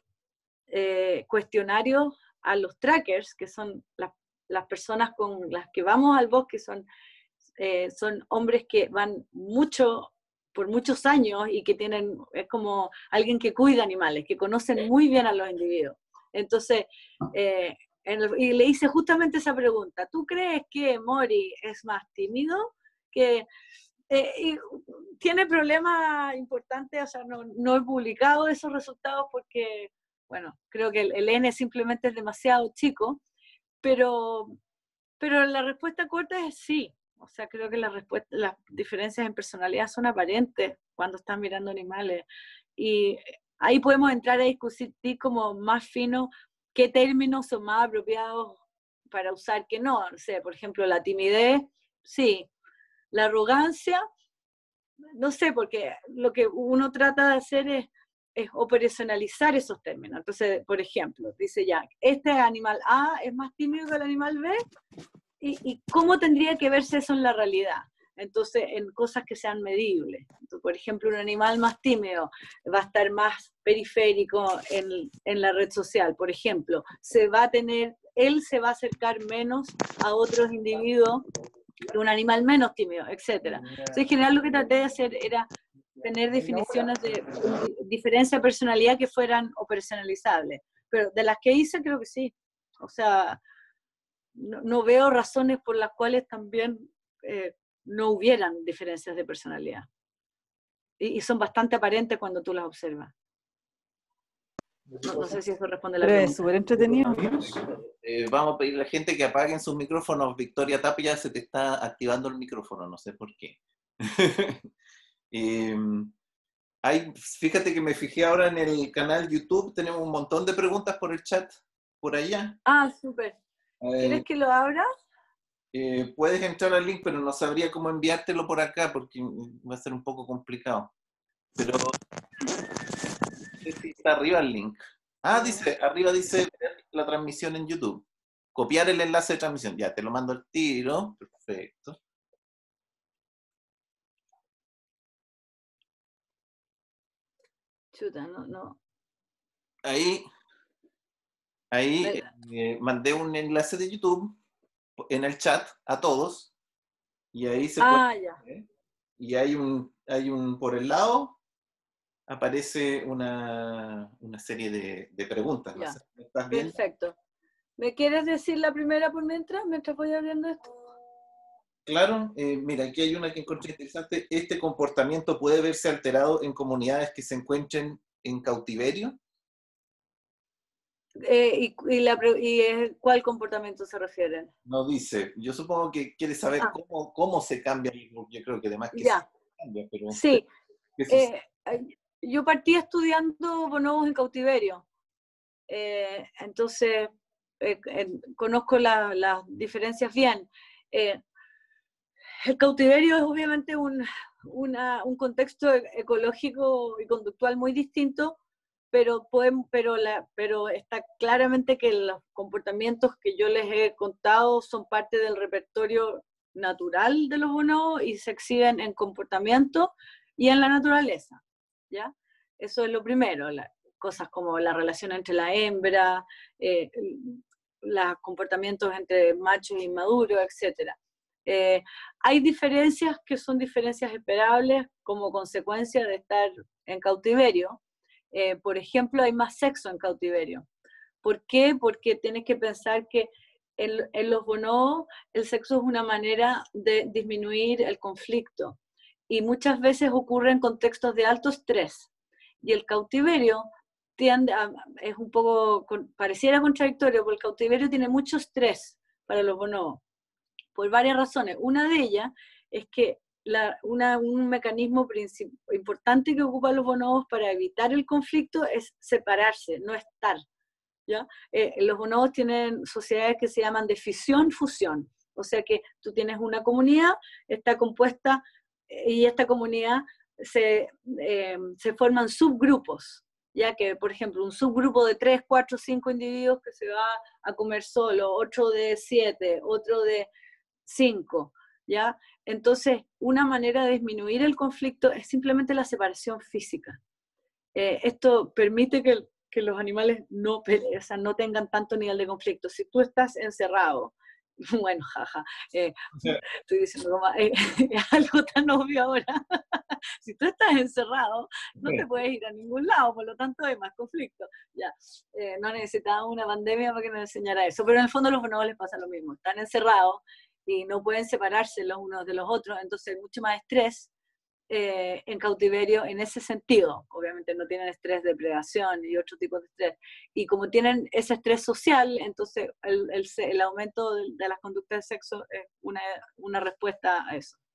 eh, cuestionarios a los trackers, que son las, las personas con las que vamos al bosque, son, eh, son hombres que van mucho, por muchos años y que tienen, es como alguien que cuida animales, que conocen muy bien a los individuos. Entonces, eh, en el, y le hice justamente esa pregunta, ¿tú crees que Mori es más tímido? Que eh, y tiene problemas importantes, o sea, no, no he publicado esos resultados porque, bueno, creo que el, el N simplemente es demasiado chico, pero, pero la respuesta corta es sí. O sea, creo que la respuesta, las diferencias en personalidad son aparentes cuando están mirando animales. Y ahí podemos entrar a discutir como más fino qué términos son más apropiados para usar que no. No sé, por ejemplo, la timidez, sí. La arrogancia, no sé, porque lo que uno trata de hacer es, es operacionalizar esos términos. Entonces, por ejemplo, dice ya, este animal A es más tímido que el animal B, y, y cómo tendría que verse eso en la realidad. Entonces, en cosas que sean medibles. Entonces, por ejemplo, un animal más tímido va a estar más periférico en, en la red social. Por ejemplo, se va a tener, él se va a acercar menos a otros individuos que un animal menos tímido, etcétera. Entonces, en general lo que traté de hacer era tener definiciones de diferencia de personalidad que fueran operacionalizables. Pero de las que hice, creo que sí. O sea, no, no veo razones por las cuales también eh, no hubieran diferencias de personalidad. Y, y son bastante aparentes cuando tú las observas. No, no sé si eso responde a la Pero pregunta. es súper entretenido. Eh, vamos a pedirle a la gente que apaguen sus micrófonos. Victoria Tapia, se te está activando el micrófono, no sé por qué. eh, hay, fíjate que me fijé ahora en el canal YouTube, tenemos un montón de preguntas por el chat, por allá. Ah, súper. ¿Quieres Eh, que lo abra? eh, puedes entrar al link, pero no sabría cómo enviártelo por acá porque va a ser un poco complicado. Pero está arriba el link. Ah, dice, arriba dice la transmisión en YouTube. Copiar el enlace de transmisión. Ya, te lo mando al tiro. Perfecto. Chuta, no, no. Ahí, ahí eh, mandé un enlace de YouTube en el chat a todos. Y ahí se ah, puede. Ya. ¿Eh? Y hay un, hay un, por el lado, aparece una, una serie de, de preguntas. Ya. ¿No sé? ¿Me estás viendo? Perfecto. ¿Me quieres decir la primera por mientras? Mientras voy abriendo esto. Claro, eh, mira, aquí hay una que encontré interesante. Este comportamiento puede verse alterado en comunidades que se encuentren en cautiverio. Eh, y, y, la, ¿Y es, cuál comportamiento se refieren? No dice. Yo supongo que quiere saber ah. cómo, cómo se cambia. Yo creo que además que ya. se cambia, pero... Sí. Eh, yo partí estudiando bonobos en cautiverio. Eh, entonces, eh, eh, conozco las la diferencias bien. Eh, el cautiverio es obviamente un, una, un contexto ecológico y conductual muy distinto, pero, pueden, pero, la, pero está claramente que los comportamientos que yo les he contado son parte del repertorio natural de los bonobos y se exhiben en comportamiento y en la naturaleza, ¿ya? Eso es lo primero, la, cosas como la relación entre la hembra, eh, los comportamientos entre machos y maduros, etcétera. Eh, hay diferencias que son diferencias esperables como consecuencia de estar en cautiverio. Eh, por ejemplo, hay más sexo en cautiverio. ¿Por qué? Porque tienes que pensar que en, en los bonobos el sexo es una manera de disminuir el conflicto y muchas veces ocurre en contextos de alto estrés. Y el cautiverio tiende a, es un poco, pareciera contradictorio, porque el cautiverio tiene mucho estrés para los bonobos, por varias razones. Una de ellas es que la, una, un mecanismo importante que ocupan los bonobos para evitar el conflicto es separarse, no estar, ¿ya? Eh, los bonobos tienen sociedades que se llaman de fisión-fusión, o sea que tú tienes una comunidad, está compuesta, eh, y esta comunidad se, eh, se forman subgrupos, ya que, por ejemplo, un subgrupo de tres, cuatro, cinco individuos que se va a comer solo, otro de siete, otro de cinco, ¿ya? Entonces, una manera de disminuir el conflicto es simplemente la separación física. Eh, esto permite que, que los animales no peleen, o sea, no tengan tanto nivel de conflicto. Si tú estás encerrado, bueno, jaja, eh, estoy diciendo como, eh, es algo tan obvio ahora. Si tú estás encerrado, no te puedes ir a ningún lado, por lo tanto hay más conflicto. Ya, eh, no necesitaba una pandemia para que nos enseñara eso, pero en el fondo a los bonobos les pasa lo mismo, están encerrados y no pueden separarse los unos de los otros, entonces hay mucho más estrés eh, en cautiverio en ese sentido. Obviamente no tienen estrés de predación y otro tipo de estrés, y como tienen ese estrés social, entonces el, el, el aumento de, de las conductas de sexo es una, una respuesta a eso.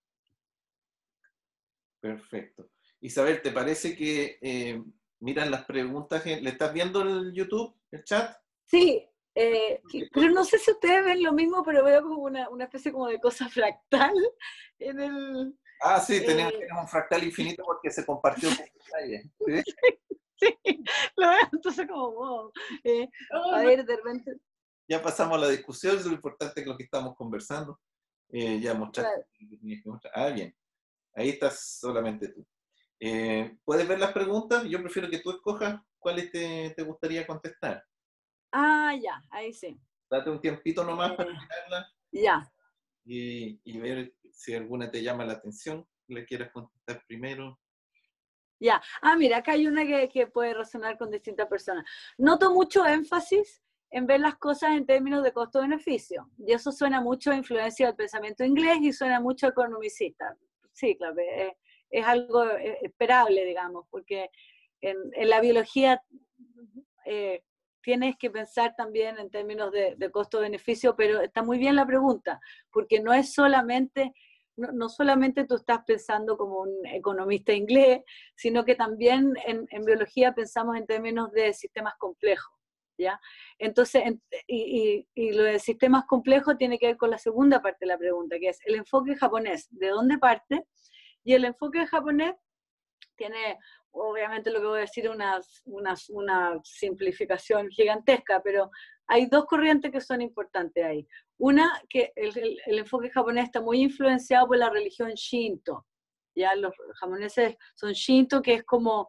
Perfecto. Isabel, ¿te parece que eh, miran las preguntas? ¿Le estás viendo el YouTube, el chat? Sí, eh, pero no sé si ustedes ven lo mismo, pero veo como una, una especie como de cosa fractal en el... Ah, sí, tenemos, eh, tenemos un fractal infinito porque se compartió con detalle. ¿Sí? Sí, lo veo entonces como, wow. Eh, a ver, de repente... Ya pasamos a la discusión, es lo importante que lo que estamos conversando. Eh, ya mostraste. Claro. Ah, bien. Ahí estás solamente tú. Eh, ¿Puedes ver las preguntas? Yo prefiero que tú escojas cuáles te, te gustaría contestar. Ah, ya, ahí sí. Date un tiempito nomás eh, para mirarla. Ya. Y, y ver si alguna te llama la atención, le quieras contestar primero. Ya. Ah, mira, acá hay una que, que puede resonar con distintas personas. Noto mucho énfasis en ver las cosas en términos de costo-beneficio. Y eso suena mucho a influencia del pensamiento inglés y suena mucho economicista. Sí, claro, es, es algo esperable, digamos, porque en, en la biología eh, tienes que pensar también en términos de, de costo-beneficio, pero está muy bien la pregunta, porque no es solamente... No, no solamente tú estás pensando como un economista inglés, sino que también en, en biología pensamos en términos de sistemas complejos, ¿ya? Entonces, en, y, y, y lo de sistemas complejos tiene que ver con la segunda parte de la pregunta, que es el enfoque japonés, ¿de dónde parte? Y el enfoque japonés tiene, obviamente lo que voy a decir, una, una, una simplificación gigantesca, pero hay dos corrientes que son importantes ahí. Una, que el, el, el enfoque japonés está muy influenciado por la religión Shinto. Ya los japoneses son Shinto, que es como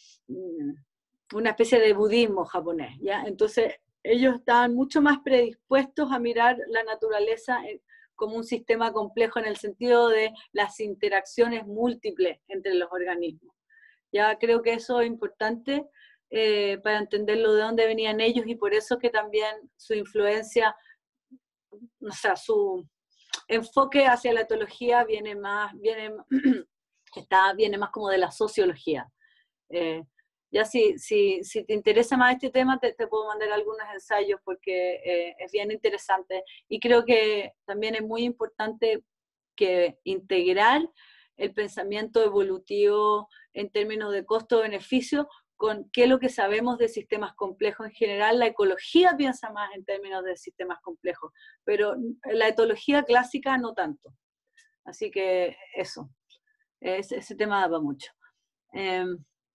una especie de budismo japonés, ¿ya? Entonces ellos estaban mucho más predispuestos a mirar la naturaleza como un sistema complejo en el sentido de las interacciones múltiples entre los organismos. Ya creo que eso es importante eh, para entenderlo de dónde venían ellos, y por eso que también su influencia, o sea, su enfoque hacia la etología viene más, viene, está, viene más como de la sociología. Eh, ya si, si, si te interesa más este tema, te, te puedo mandar algunos ensayos porque eh, es bien interesante, y creo que también es muy importante que integrar el pensamiento evolutivo en términos de costo-beneficio con qué es lo que sabemos de sistemas complejos en general. La ecología piensa más en términos de sistemas complejos, pero la etología clásica no tanto. Así que eso, ese, ese tema daba mucho. Eh,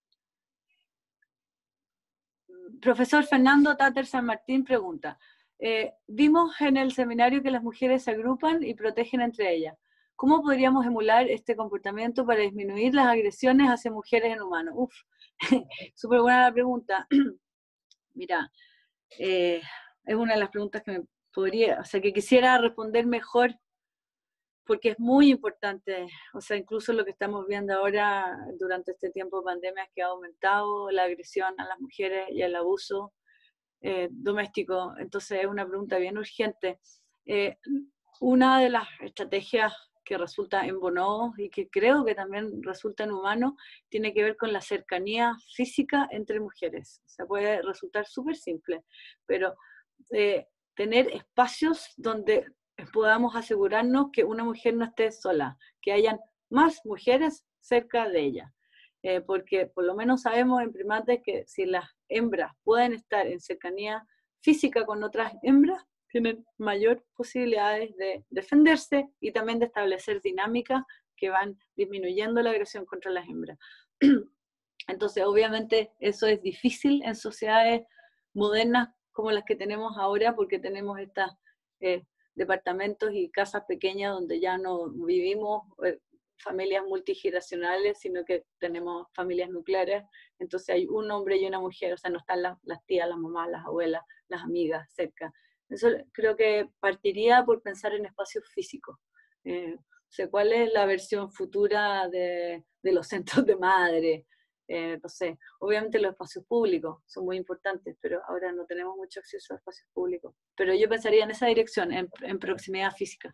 Profesor Fernando Tater San Martín pregunta, eh, vimos en el seminario que las mujeres se agrupan y protegen entre ellas. ¿Cómo podríamos emular este comportamiento para disminuir las agresiones hacia mujeres en humanos? Uf, súper buena la pregunta. Mira, eh, es una de las preguntas que me podría, o sea, que quisiera responder mejor, porque es muy importante, o sea, incluso lo que estamos viendo ahora durante este tiempo de pandemia es que ha aumentado la agresión a las mujeres y el abuso eh, doméstico, entonces es una pregunta bien urgente. Eh, una de las estrategias que resulta en bonobos y que creo que también resulta en humanos tiene que ver con la cercanía física entre mujeres. O sea, puede resultar súper simple, pero eh, tener espacios donde podamos asegurarnos que una mujer no esté sola, que hayan más mujeres cerca de ella. Eh, porque por lo menos sabemos en primates que si las hembras pueden estar en cercanía física con otras hembras, tienen mayor posibilidades de defenderse y también de establecer dinámicas que van disminuyendo la agresión contra las hembras. Entonces, obviamente, eso es difícil en sociedades modernas como las que tenemos ahora, porque tenemos estos eh, departamentos y casas pequeñas donde ya no vivimos eh, familias multigeneracionales, sino que tenemos familias nucleares, entonces hay un hombre y una mujer, o sea, no están las, las tías, las mamás, las abuelas, las amigas cerca. Eso creo que partiría por pensar en espacios físicos. Eh, o sea, ¿cuál es la versión futura de, de los centros de madre? Eh, no sé, obviamente los espacios públicos son muy importantes, pero ahora no tenemos mucho acceso a espacios públicos. Pero yo pensaría en esa dirección, en, en proximidad física.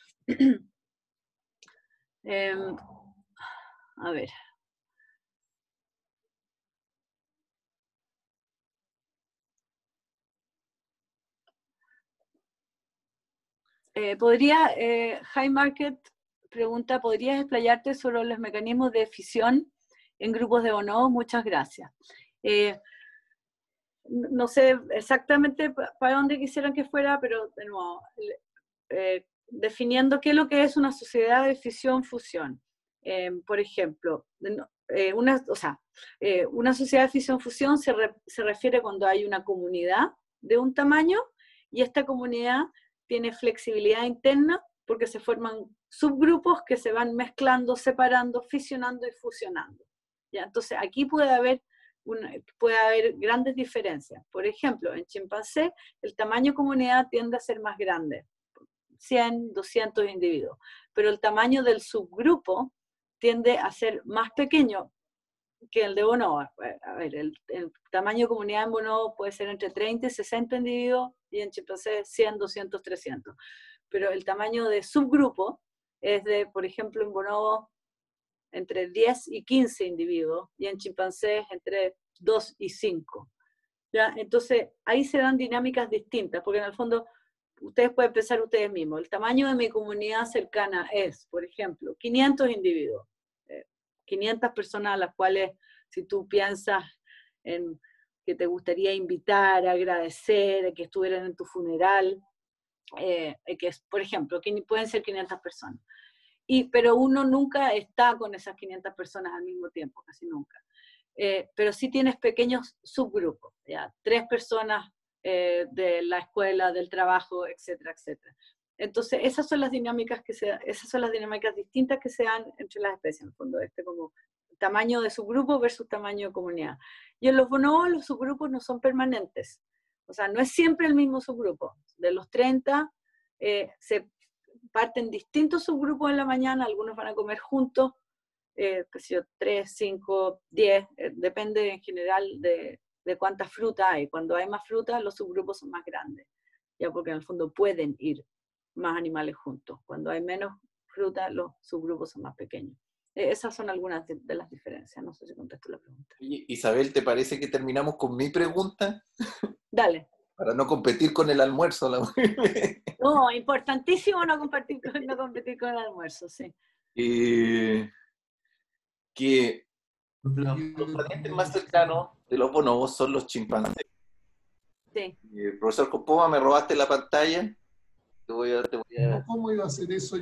Eh, a ver. Eh, ¿Podría, eh, High Market pregunta, ¿podrías explayarte sobre los mecanismos de fisión en grupos de bonobos? Muchas gracias. Eh, no sé exactamente para dónde quisieran que fuera, pero de nuevo, eh, definiendo qué es lo que es una sociedad de fisión-fusión. Eh, por ejemplo, eh, una, o sea, eh, una sociedad de fisión-fusión se, re, se refiere cuando hay una comunidad de un tamaño y esta comunidad tiene flexibilidad interna porque se forman subgrupos que se van mezclando, separando, fisionando y fusionando. ¿Ya? Entonces aquí puede haber, una, puede haber grandes diferencias. Por ejemplo, en chimpancé el tamaño comunidad tiende a ser más grande, cien, doscientos individuos, pero el tamaño del subgrupo tiende a ser más pequeño que el de bonobo. A ver, el, el tamaño de comunidad en bonobo puede ser entre treinta y sesenta individuos y en chimpancé cien, doscientos, trescientos. Pero el tamaño de subgrupo es de, por ejemplo, en bonobo entre diez y quince individuos y en chimpancé entre dos y cinco. ¿Ya? Entonces, ahí se dan dinámicas distintas, porque en el fondo ustedes pueden pensar ustedes mismos, el tamaño de mi comunidad cercana es, por ejemplo, quinientos individuos, eh, quinientas personas a las cuales, si tú piensas en que te gustaría invitar, agradecer, que estuvieran en tu funeral, eh, que es, por ejemplo, que pueden ser quinientas personas. Y, pero uno nunca está con esas quinientas personas al mismo tiempo, casi nunca. Eh, pero sí tienes pequeños subgrupos, ¿ya? Tres personas eh, de la escuela, del trabajo, etcétera, etcétera. Entonces, esas son las dinámicas que se, esas son las dinámicas distintas que se dan entre las especies, en el fondo, este como tamaño de subgrupo versus tamaño de comunidad. Y en los bonobos los subgrupos no son permanentes, o sea, no es siempre el mismo subgrupo. De los treinta eh, se parten distintos subgrupos en la mañana, algunos van a comer juntos, eh, tres, cinco, diez, eh, depende en general de, de cuántas frutas hay. Cuando hay más frutas, los subgrupos son más grandes, ya porque en el fondo pueden ir más animales juntos. Cuando hay menos fruta, los subgrupos son más pequeños. Eh, esas son algunas de, de las diferencias. No sé si contesto la pregunta. Isabel, ¿te parece que terminamos con mi pregunta? Dale. Para no competir con el almuerzo. La... No, importantísimo no competir con, no competir con el almuerzo, sí. Eh, que los, los parientes más cercanos de los bonobos son los chimpancés. Sí. Eh, profesor Copoma, me robaste la pantalla. Te voy a, te voy a... ¿Cómo iba a hacer eso yo?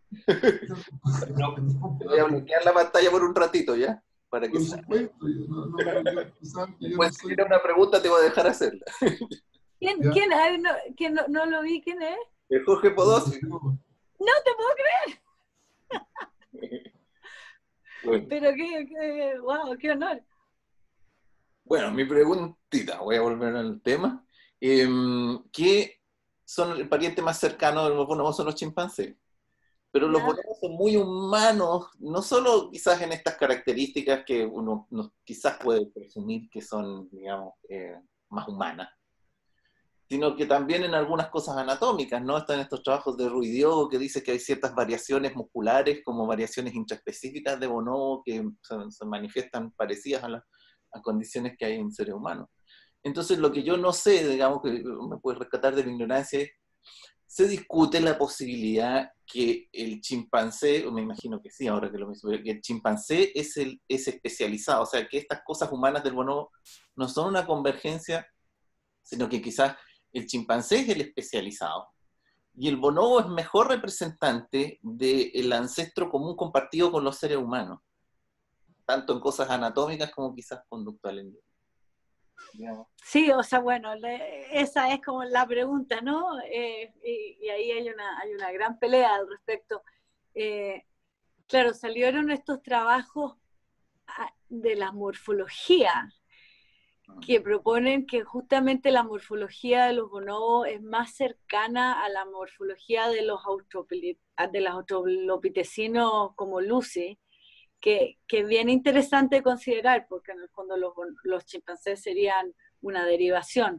No, te voy a bloquear la pantalla por un ratito, ¿ya? Para que Por supuesto, yo no, no, yo, tú sabes que yo no después, si soy... tienes una pregunta, te voy a dejar hacerla. ¿Quién, Ya. quién, a ver, no, quién no, no lo vi? ¿Quién es? El Jorge Podosí. No te puedo creer, Bueno, pero qué, qué, wow, qué honor. bueno, mi preguntita, voy a volver al tema. Eh, ¿Qué son el pariente más cercano de los bonobos? Son los chimpancés. Pero los Ya. bonobos son muy humanos, no solo quizás en estas características que uno no, quizás puede presumir que son, digamos, eh, más humanas, sino que también en algunas cosas anatómicas, ¿no? Están estos trabajos de Ruidió que dice que hay ciertas variaciones musculares, como variaciones intraespecíficas de bonobo que se, se manifiestan parecidas a las a condiciones que hay en seres humanos. Entonces, lo que yo no sé, digamos, que me puede rescatar de mi ignorancia, es se discute la posibilidad que el chimpancé, o me imagino que sí, ahora que lo mencioné, que el chimpancé es, el, es especializado, o sea, que estas cosas humanas del bonobo no son una convergencia, sino que quizás el chimpancé es el especializado, y el bonobo es mejor representante del ancestro común compartido con los seres humanos, tanto en cosas anatómicas como quizás conductuales. Digamos. Sí, o sea, bueno, le, esa es como la pregunta, ¿no? Eh, y, y ahí hay una, hay una gran pelea al respecto. Eh, claro, salieron estos trabajos de la morfología que proponen que justamente la morfología de los bonobos es más cercana a la morfología de los, de los australopitecinos como Lucy, que, que es bien interesante considerar, porque en el fondo los, los chimpancés serían una derivación.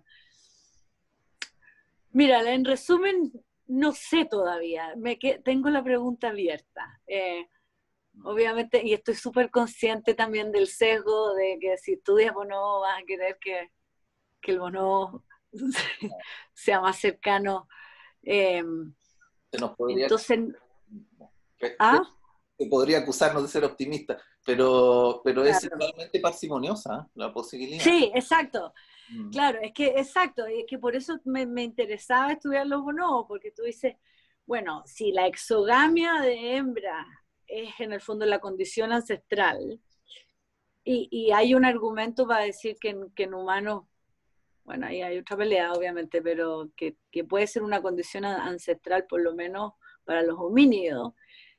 Mira, en resumen, no sé todavía, me que, tengo la pregunta abierta. Eh, obviamente, y estoy súper consciente también del sesgo de que si estudias bonobo vas a querer que, que el bonobo sea más cercano. Eh, Se nos podría, entonces, que, ¿ah? se podría acusarnos de ser optimistas, pero, pero Claro. es igualmente parsimoniosa la posibilidad. Sí, exacto. Mm. Claro, es que exacto, es que por eso me, me interesaba estudiar los bonobos, porque tú dices, bueno, si la exogamia de hembra es en el fondo la condición ancestral, y, y hay un argumento para decir que, que en humanos, bueno, ahí hay otra pelea obviamente, pero que, que puede ser una condición ancestral por lo menos para los homínidos.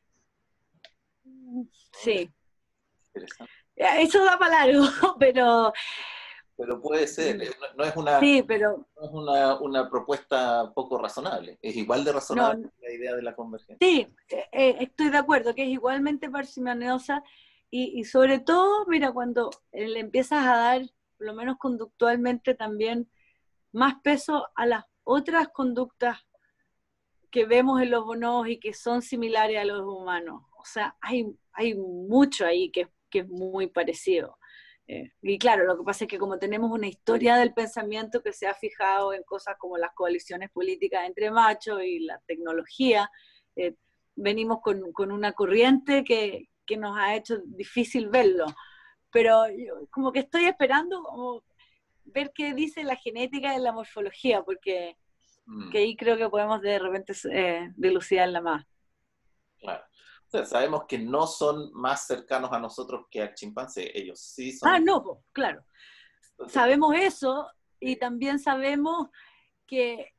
Sí. Interesante. Eso da para largo, pero... Pero puede ser, no es una, sí, pero, no es una, una propuesta poco razonable, es igual de razonable no, la idea de la convergencia. Sí, eh, estoy de acuerdo, que es igualmente parsimoniosa y, y sobre todo, mira, cuando le empiezas a dar, por lo menos conductualmente también, más peso a las otras conductas que vemos en los bonobos y que son similares a los humanos. O sea, hay, hay mucho ahí que, que es muy parecido. Eh, y claro, lo que pasa es que como tenemos una historia del pensamiento que se ha fijado en cosas como las coaliciones políticas entre machos y la tecnología, eh, venimos con, con una corriente que, que nos ha hecho difícil verlo. Pero yo, como que estoy esperando como ver qué dice la genética y la morfología, porque mm. que ahí creo que podemos de repente eh, dilucidarla más. Claro. O sea, sabemos que no son más cercanos a nosotros que al chimpancé, ellos sí son... Ah, no, claro. Entonces, sabemos eso y también sabemos que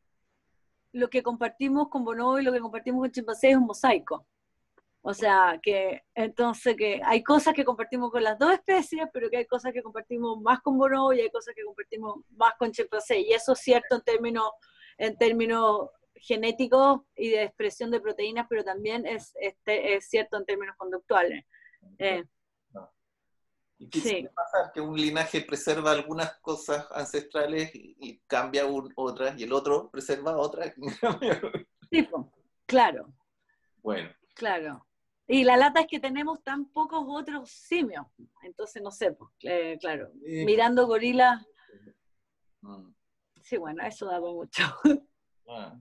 lo que compartimos con bonobo y lo que compartimos con chimpancé es un mosaico. O sea, que entonces que hay cosas que compartimos con las dos especies, pero que hay cosas que compartimos más con bonobo y hay cosas que compartimos más con chimpancé. Y eso es cierto en términos, en términos genéticos y de expresión de proteínas, pero también es, es, es cierto en términos conductuales. Eh, no. ¿Y qué sí. pasa? Que un linaje preserva algunas cosas ancestrales y, y cambia un, otras, y el otro preserva otras. Sí, pues, claro. Bueno. Claro. Y la lata es que tenemos tan pocos otros simios. Entonces, no sé, pues, eh, claro. Sí. Mirando gorilas. Mm. Sí, bueno, eso daba mucho. Ah.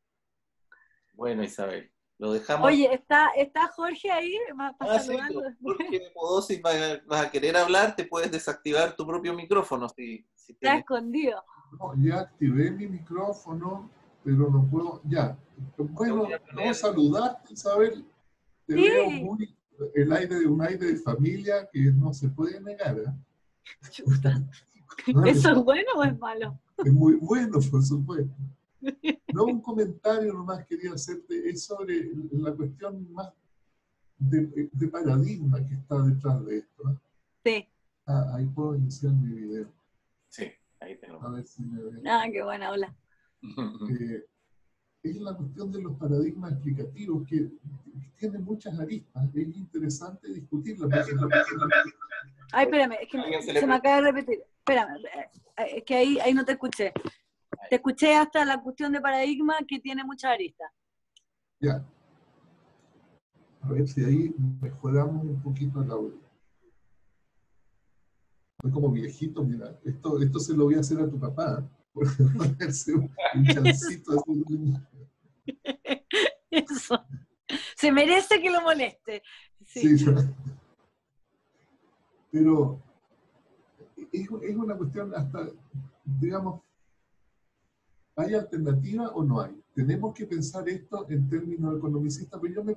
Bueno, Isabel, lo dejamos. Oye, ¿está, está Jorge ahí? ¿Para ah, saludarlo? Sí, Jorge Podosí, si vas, vas a querer hablar, te puedes desactivar tu propio micrófono. Si, si Está tienes... escondido. No, ya activé mi micrófono. pero no puedo, ya. Bueno, no saludarte, Isabel. Te Sí. veo muy, el aire de un aire de familia que no se puede negar. ¿eh? Chuta. No, ¿Eso es bueno o es malo? es muy bueno, por supuesto. No, un comentario nomás quería hacerte, es sobre la cuestión más de, de paradigma que está detrás de esto. ¿eh? Sí. Ah, ahí puedo iniciar mi video. Sí, ahí tenemos. A ver si me ven. Ah, qué buena, hola. Eh, es la cuestión de los paradigmas explicativos que, que tiene muchas aristas. Es interesante discutirla. Ay, espérame, es que me, se, se me acaba de repetir. Espérame, es que ahí, ahí no te escuché. Te escuché hasta la cuestión de paradigma que tiene muchas aristas. Ya. A ver si ahí mejoramos un poquito el audio. Soy como viejito, mira. Esto, esto se lo voy a hacer a tu papá. Por ponerse un, un chancito así. Eso. Se merece que lo moleste. Sí. Sí, ¿no? Pero es, es una cuestión hasta, digamos, ¿hay alternativa o no hay? Tenemos que pensar esto en términos economicistas, pero yo me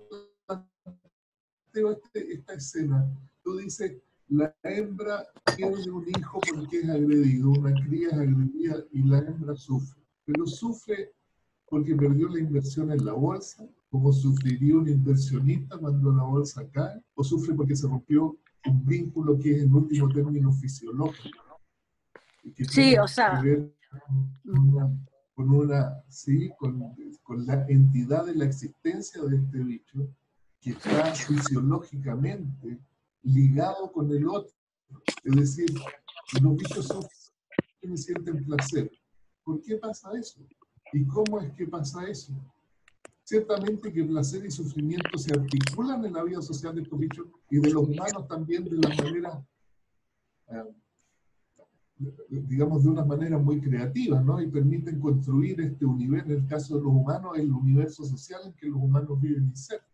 planteo este, esta escena. Tú dices, la hembra pierde un hijo porque es agredido, una cría es agredida y la hembra sufre. Pero sufre porque perdió la inversión en la bolsa, como sufriría un inversionista cuando la bolsa cae, o sufre porque se rompió un vínculo que es en último término fisiológico. Y que Sí, tiene o sea, que ver con una, con, una, ¿sí? con, con la entidad de la existencia de este bicho, que está fisiológicamente ligado con el otro. Es decir, los bichos sufren y sienten placer. ¿Por qué pasa eso? ¿Y cómo es que pasa eso? Ciertamente que placer y sufrimiento se articulan en la vida social de estos bichos y de los humanos también de la manera, eh, digamos, de una manera muy creativa, ¿no? Y permiten construir este universo, en el caso de los humanos, el universo social en que los humanos viven y ser.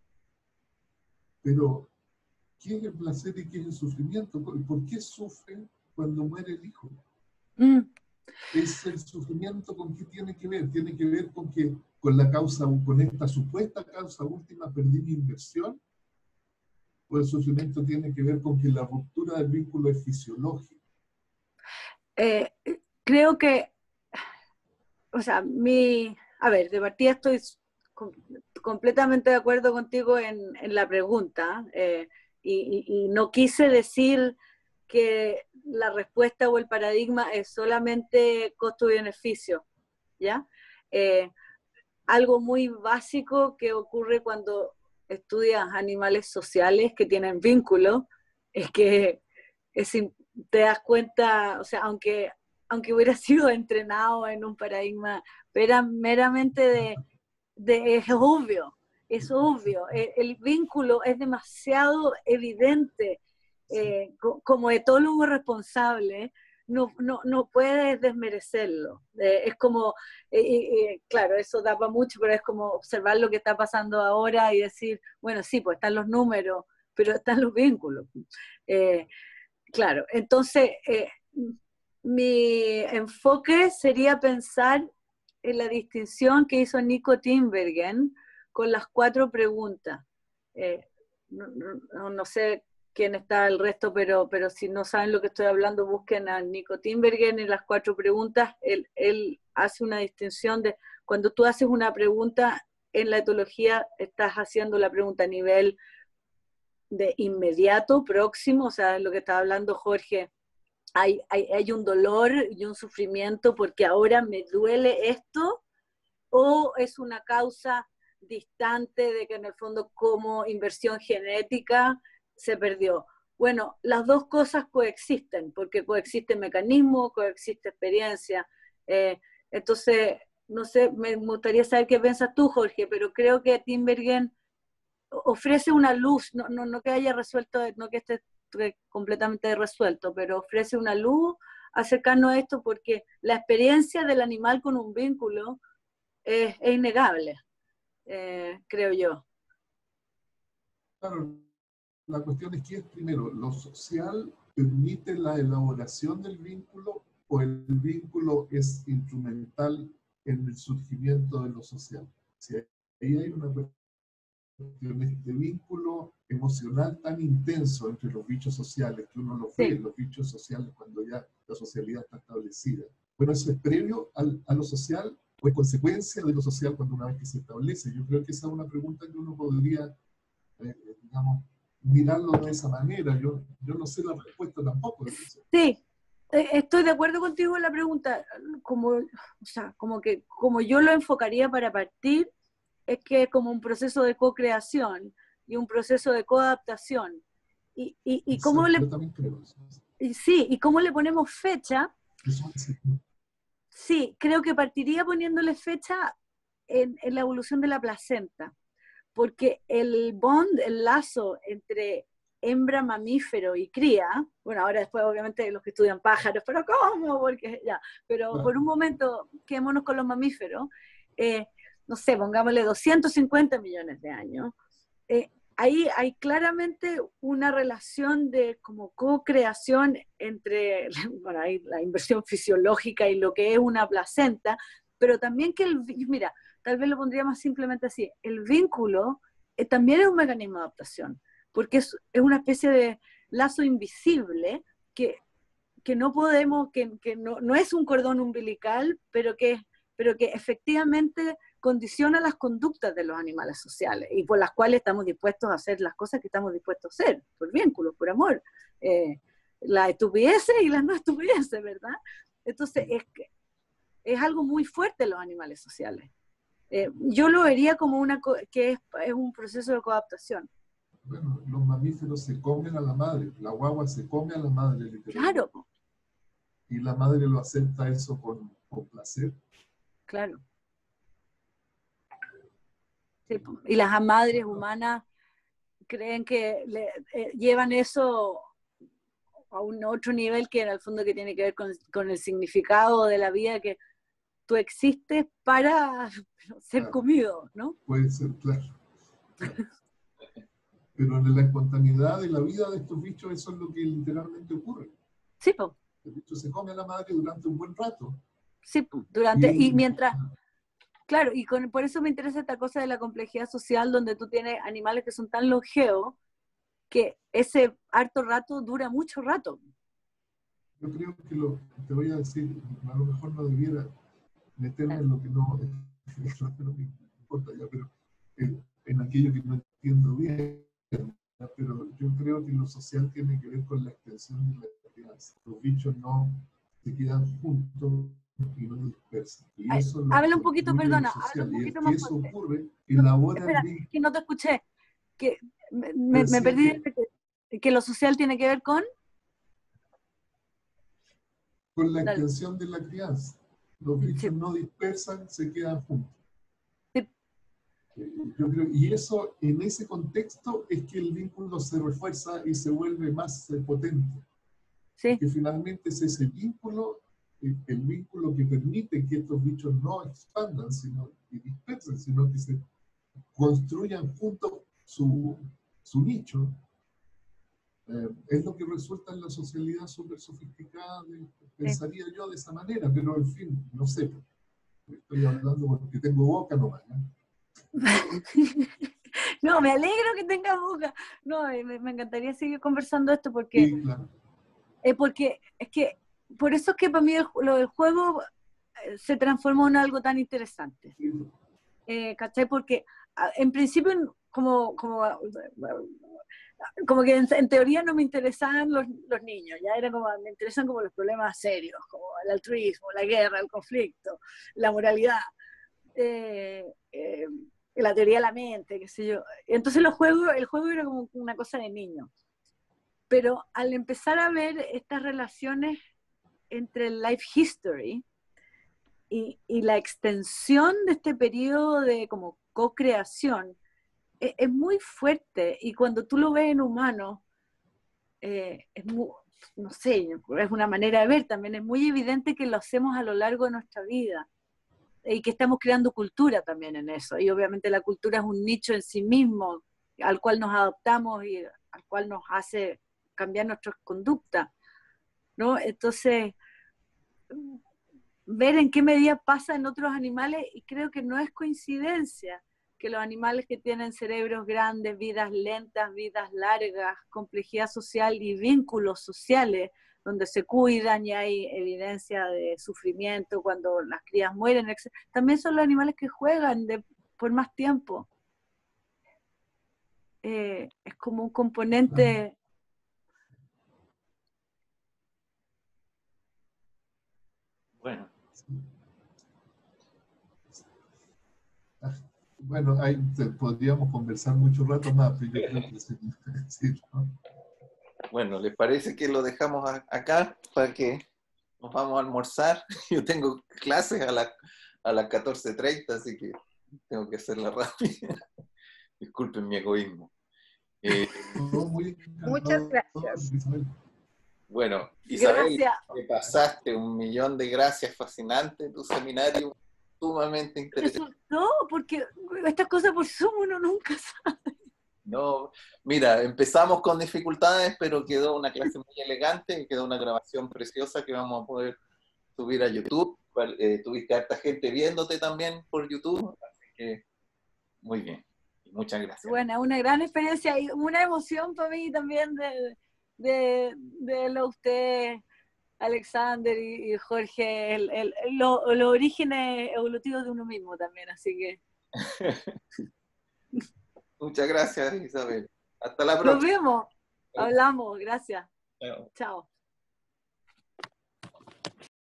Pero, ¿qué es el placer y qué es el sufrimiento? ¿Por qué sufren cuando muere el hijo? Mm. ¿Es el sufrimiento con qué tiene que ver? Tiene que ver con que con la causa, con esta supuesta causa última perdí mi inversión, o el sufrimiento tiene que ver con que la ruptura del vínculo es fisiológica. Eh, creo que, o sea, mi, a ver, de partida estoy com completamente de acuerdo contigo en, en la pregunta, eh, y, y, y no quise decir que la respuesta o el paradigma es solamente costo-beneficio, ¿ya? Eh, algo muy básico que ocurre cuando estudias animales sociales que tienen vínculos es que es, te das cuenta, o sea, aunque, aunque hubiera sido entrenado en un paradigma, era meramente de, de es obvio, es obvio, el, el vínculo es demasiado evidente, eh, como etólogo responsable, no, no, no puedes desmerecerlo. Eh, es como, eh, eh, claro, eso da para mucho, pero es como observar lo que está pasando ahora y decir, bueno, sí, pues están los números, pero están los vínculos. Eh, claro, entonces, eh, mi enfoque sería pensar en la distinción que hizo Nico Tinbergen con las cuatro preguntas. Eh, no, no, no sé quién está el resto, pero, pero si no saben lo que estoy hablando, busquen a Nico Tinbergen en las cuatro preguntas. Él, él hace una distinción de cuando tú haces una pregunta en la etología, estás haciendo la pregunta a nivel de inmediato, próximo, o sea, lo que estaba hablando Jorge, hay, hay, hay un dolor y un sufrimiento porque ahora me duele esto, o es una causa distante de que en el fondo como inversión genética se perdió. Bueno, las dos cosas coexisten, porque coexiste mecanismo, coexiste experiencia. Eh, entonces, no sé, me gustaría saber qué piensas tú, Jorge, pero creo que Tinbergen ofrece una luz, no, no, no que haya resuelto, no que esté completamente resuelto, pero ofrece una luz acercarnos a esto porque la experiencia del animal con un vínculo es, es innegable, eh, creo yo. Claro, la cuestión es que es primero, ¿lo social permite la elaboración del vínculo o el vínculo es instrumental en el surgimiento de lo social. Si ahí hay una cuestión, este vínculo emocional tan intenso entre los bichos sociales, que uno los ve, Sí. los bichos sociales cuando ya la socialidad está establecida. Bueno, ¿eso es previo al, a lo social o es consecuencia de lo social cuando una vez que se establece? Yo creo que esa es una pregunta que uno podría, eh, digamos, mirarlo de esa manera. Yo, yo no sé la respuesta tampoco de eso. Sí, eh, estoy de acuerdo contigo en la pregunta. Como, o sea, como que como yo lo enfocaría para partir, es que es como un proceso de co-creación y un proceso de coadaptación. Y, y, y cómo Exacto, le, yo también creo eso. y sí, y cómo le ponemos fecha. Eso es, Sí, creo que partiría poniéndole fecha en, en la evolución de la placenta, porque el bond, el lazo entre hembra, mamífero y cría, bueno, ahora después obviamente los que estudian pájaros, pero ¿cómo? Porque ya, pero claro. por un momento quedémonos con los mamíferos, eh, no sé, pongámosle doscientos cincuenta millones de años, eh, ahí hay claramente una relación de como co-creación entre, bueno, hay la inversión fisiológica y lo que es una placenta, pero también que el, mira, tal vez lo pondría más simplemente así, el vínculo eh, también es un mecanismo de adaptación, porque es, es una especie de lazo invisible que, que no podemos, que, que no, no es un cordón umbilical, pero que, pero que efectivamente condiciona las conductas de los animales sociales y por las cuales estamos dispuestos a hacer las cosas que estamos dispuestos a hacer, por vínculos, por amor. Eh, las estupideces y las no estupideces, ¿verdad? Entonces, es, es algo muy fuerte en los animales sociales. Eh, yo lo vería como una que es, es un proceso de coadaptación. Bueno, los mamíferos se comen a la madre, la guagua se come a la madre, literalmente. Claro. Y la madre lo acepta eso con, con placer. Claro. Sí, y las madres humanas creen que le, eh, llevan eso a un otro nivel que en el fondo que tiene que ver con, con el significado de la vida, que tú existes para ser Claro. comido, ¿no? Puede ser, claro. Claro. Pero en la espontaneidad de la vida de estos bichos eso es lo que literalmente ocurre. Sí, pues. El bicho se come a la madre durante un buen rato. Sí, durante, y, y mientras, claro, y con, por eso me interesa esta cosa de la complejidad social, donde tú tienes animales que son tan longevos, que ese harto rato dura mucho rato. Yo creo que lo, te voy a decir, a lo mejor no debiera meterme en lo que no, no me importa ya, pero eh, en aquello que no entiendo bien, pero yo creo que lo social tiene que ver con la extensión de la crianza. Los bichos no se quedan juntos y no dispersan. Y eso lo, Háblale un lo poquito, incluye perdona, lo habla social. un Y es poquito que más eso fuerte. ocurre, No, elabora espera, el que no te escuché. Que me, me, me perdí que, que, que lo social tiene que ver con... con la Dale. extensión de la crianza. Los bichos Sí. no dispersan, se quedan juntos. Sí. Yo creo, y eso, en ese contexto, es que el vínculo se refuerza y se vuelve más eh, potente. Sí. Que finalmente es ese vínculo, eh, el vínculo que permite que estos bichos no expandan sino, y dispersen, sino que se construyan juntos su, su nicho. Eh, es lo que resulta en la socialidad súper sofisticada, de, pensaría sí. yo de esa manera, pero en fin, no sé. Estoy hablando porque tengo boca nomás, ¿no? No, me alegro que tengas boca. No, me, me encantaría seguir conversando esto porque, sí, claro. eh, porque es que por eso es que para mí el, lo del juego eh, se transformó en algo tan interesante. Sí. Eh, ¿Cachai? Porque en principio como, como, como que en, en teoría no me interesaban los, los niños, ya era como, me interesan como los problemas serios, como el altruismo, la guerra, el conflicto, la moralidad. Eh, eh, la teoría de la mente, qué sé yo. Entonces los juegos, el juego era como una cosa de niño. Pero al empezar a ver estas relaciones entre el life history y, y la extensión de este periodo de como co-creación, es, es muy fuerte. Y cuando tú lo ves en humano, eh, es muy, no sé, es una manera de ver también, es muy evidente que lo hacemos a lo largo de nuestra vida. Y que estamos creando cultura también en eso, y obviamente la cultura es un nicho en sí mismo, al cual nos adaptamos y al cual nos hace cambiar nuestras conductas, ¿no? Entonces, ver en qué medida pasa en otros animales, y creo que no es coincidencia que los animales que tienen cerebros grandes, vidas lentas, vidas largas, complejidad social y vínculos sociales, donde se cuidan y hay evidencia de sufrimiento cuando las crías mueren, también son los animales que juegan de, por más tiempo. Eh, es como un componente... Bueno. Bueno, ahí podríamos conversar mucho rato más, pero yo creo que se puede decir, ¿no? Bueno, ¿les parece que lo dejamos a, acá para que nos vamos a almorzar? Yo tengo clases a, la, a las catorce treinta, así que tengo que hacerla rápida. Disculpen mi egoísmo. Eh, Muchas gracias. Isabel. Bueno, Isabel, Gracias. te pasaste un millón de gracias, fascinante tu seminario, sumamente interesante. No, porque estas cosas por Zoom uno nunca sabe. No, mira, empezamos con dificultades, pero quedó una clase muy elegante y quedó una grabación preciosa que vamos a poder subir a YouTube. Eh, tuviste harta gente viéndote también por YouTube, así que muy bien. Muchas gracias. Bueno, una gran experiencia y una emoción para mí también de, de, de lo usted, Alexander y, y Jorge, el, el, lo, los orígenes evolutivos de uno mismo también, así que... Muchas gracias, Isabel. Hasta la próxima. Nos vemos, hablamos, gracias. Chao. Chao.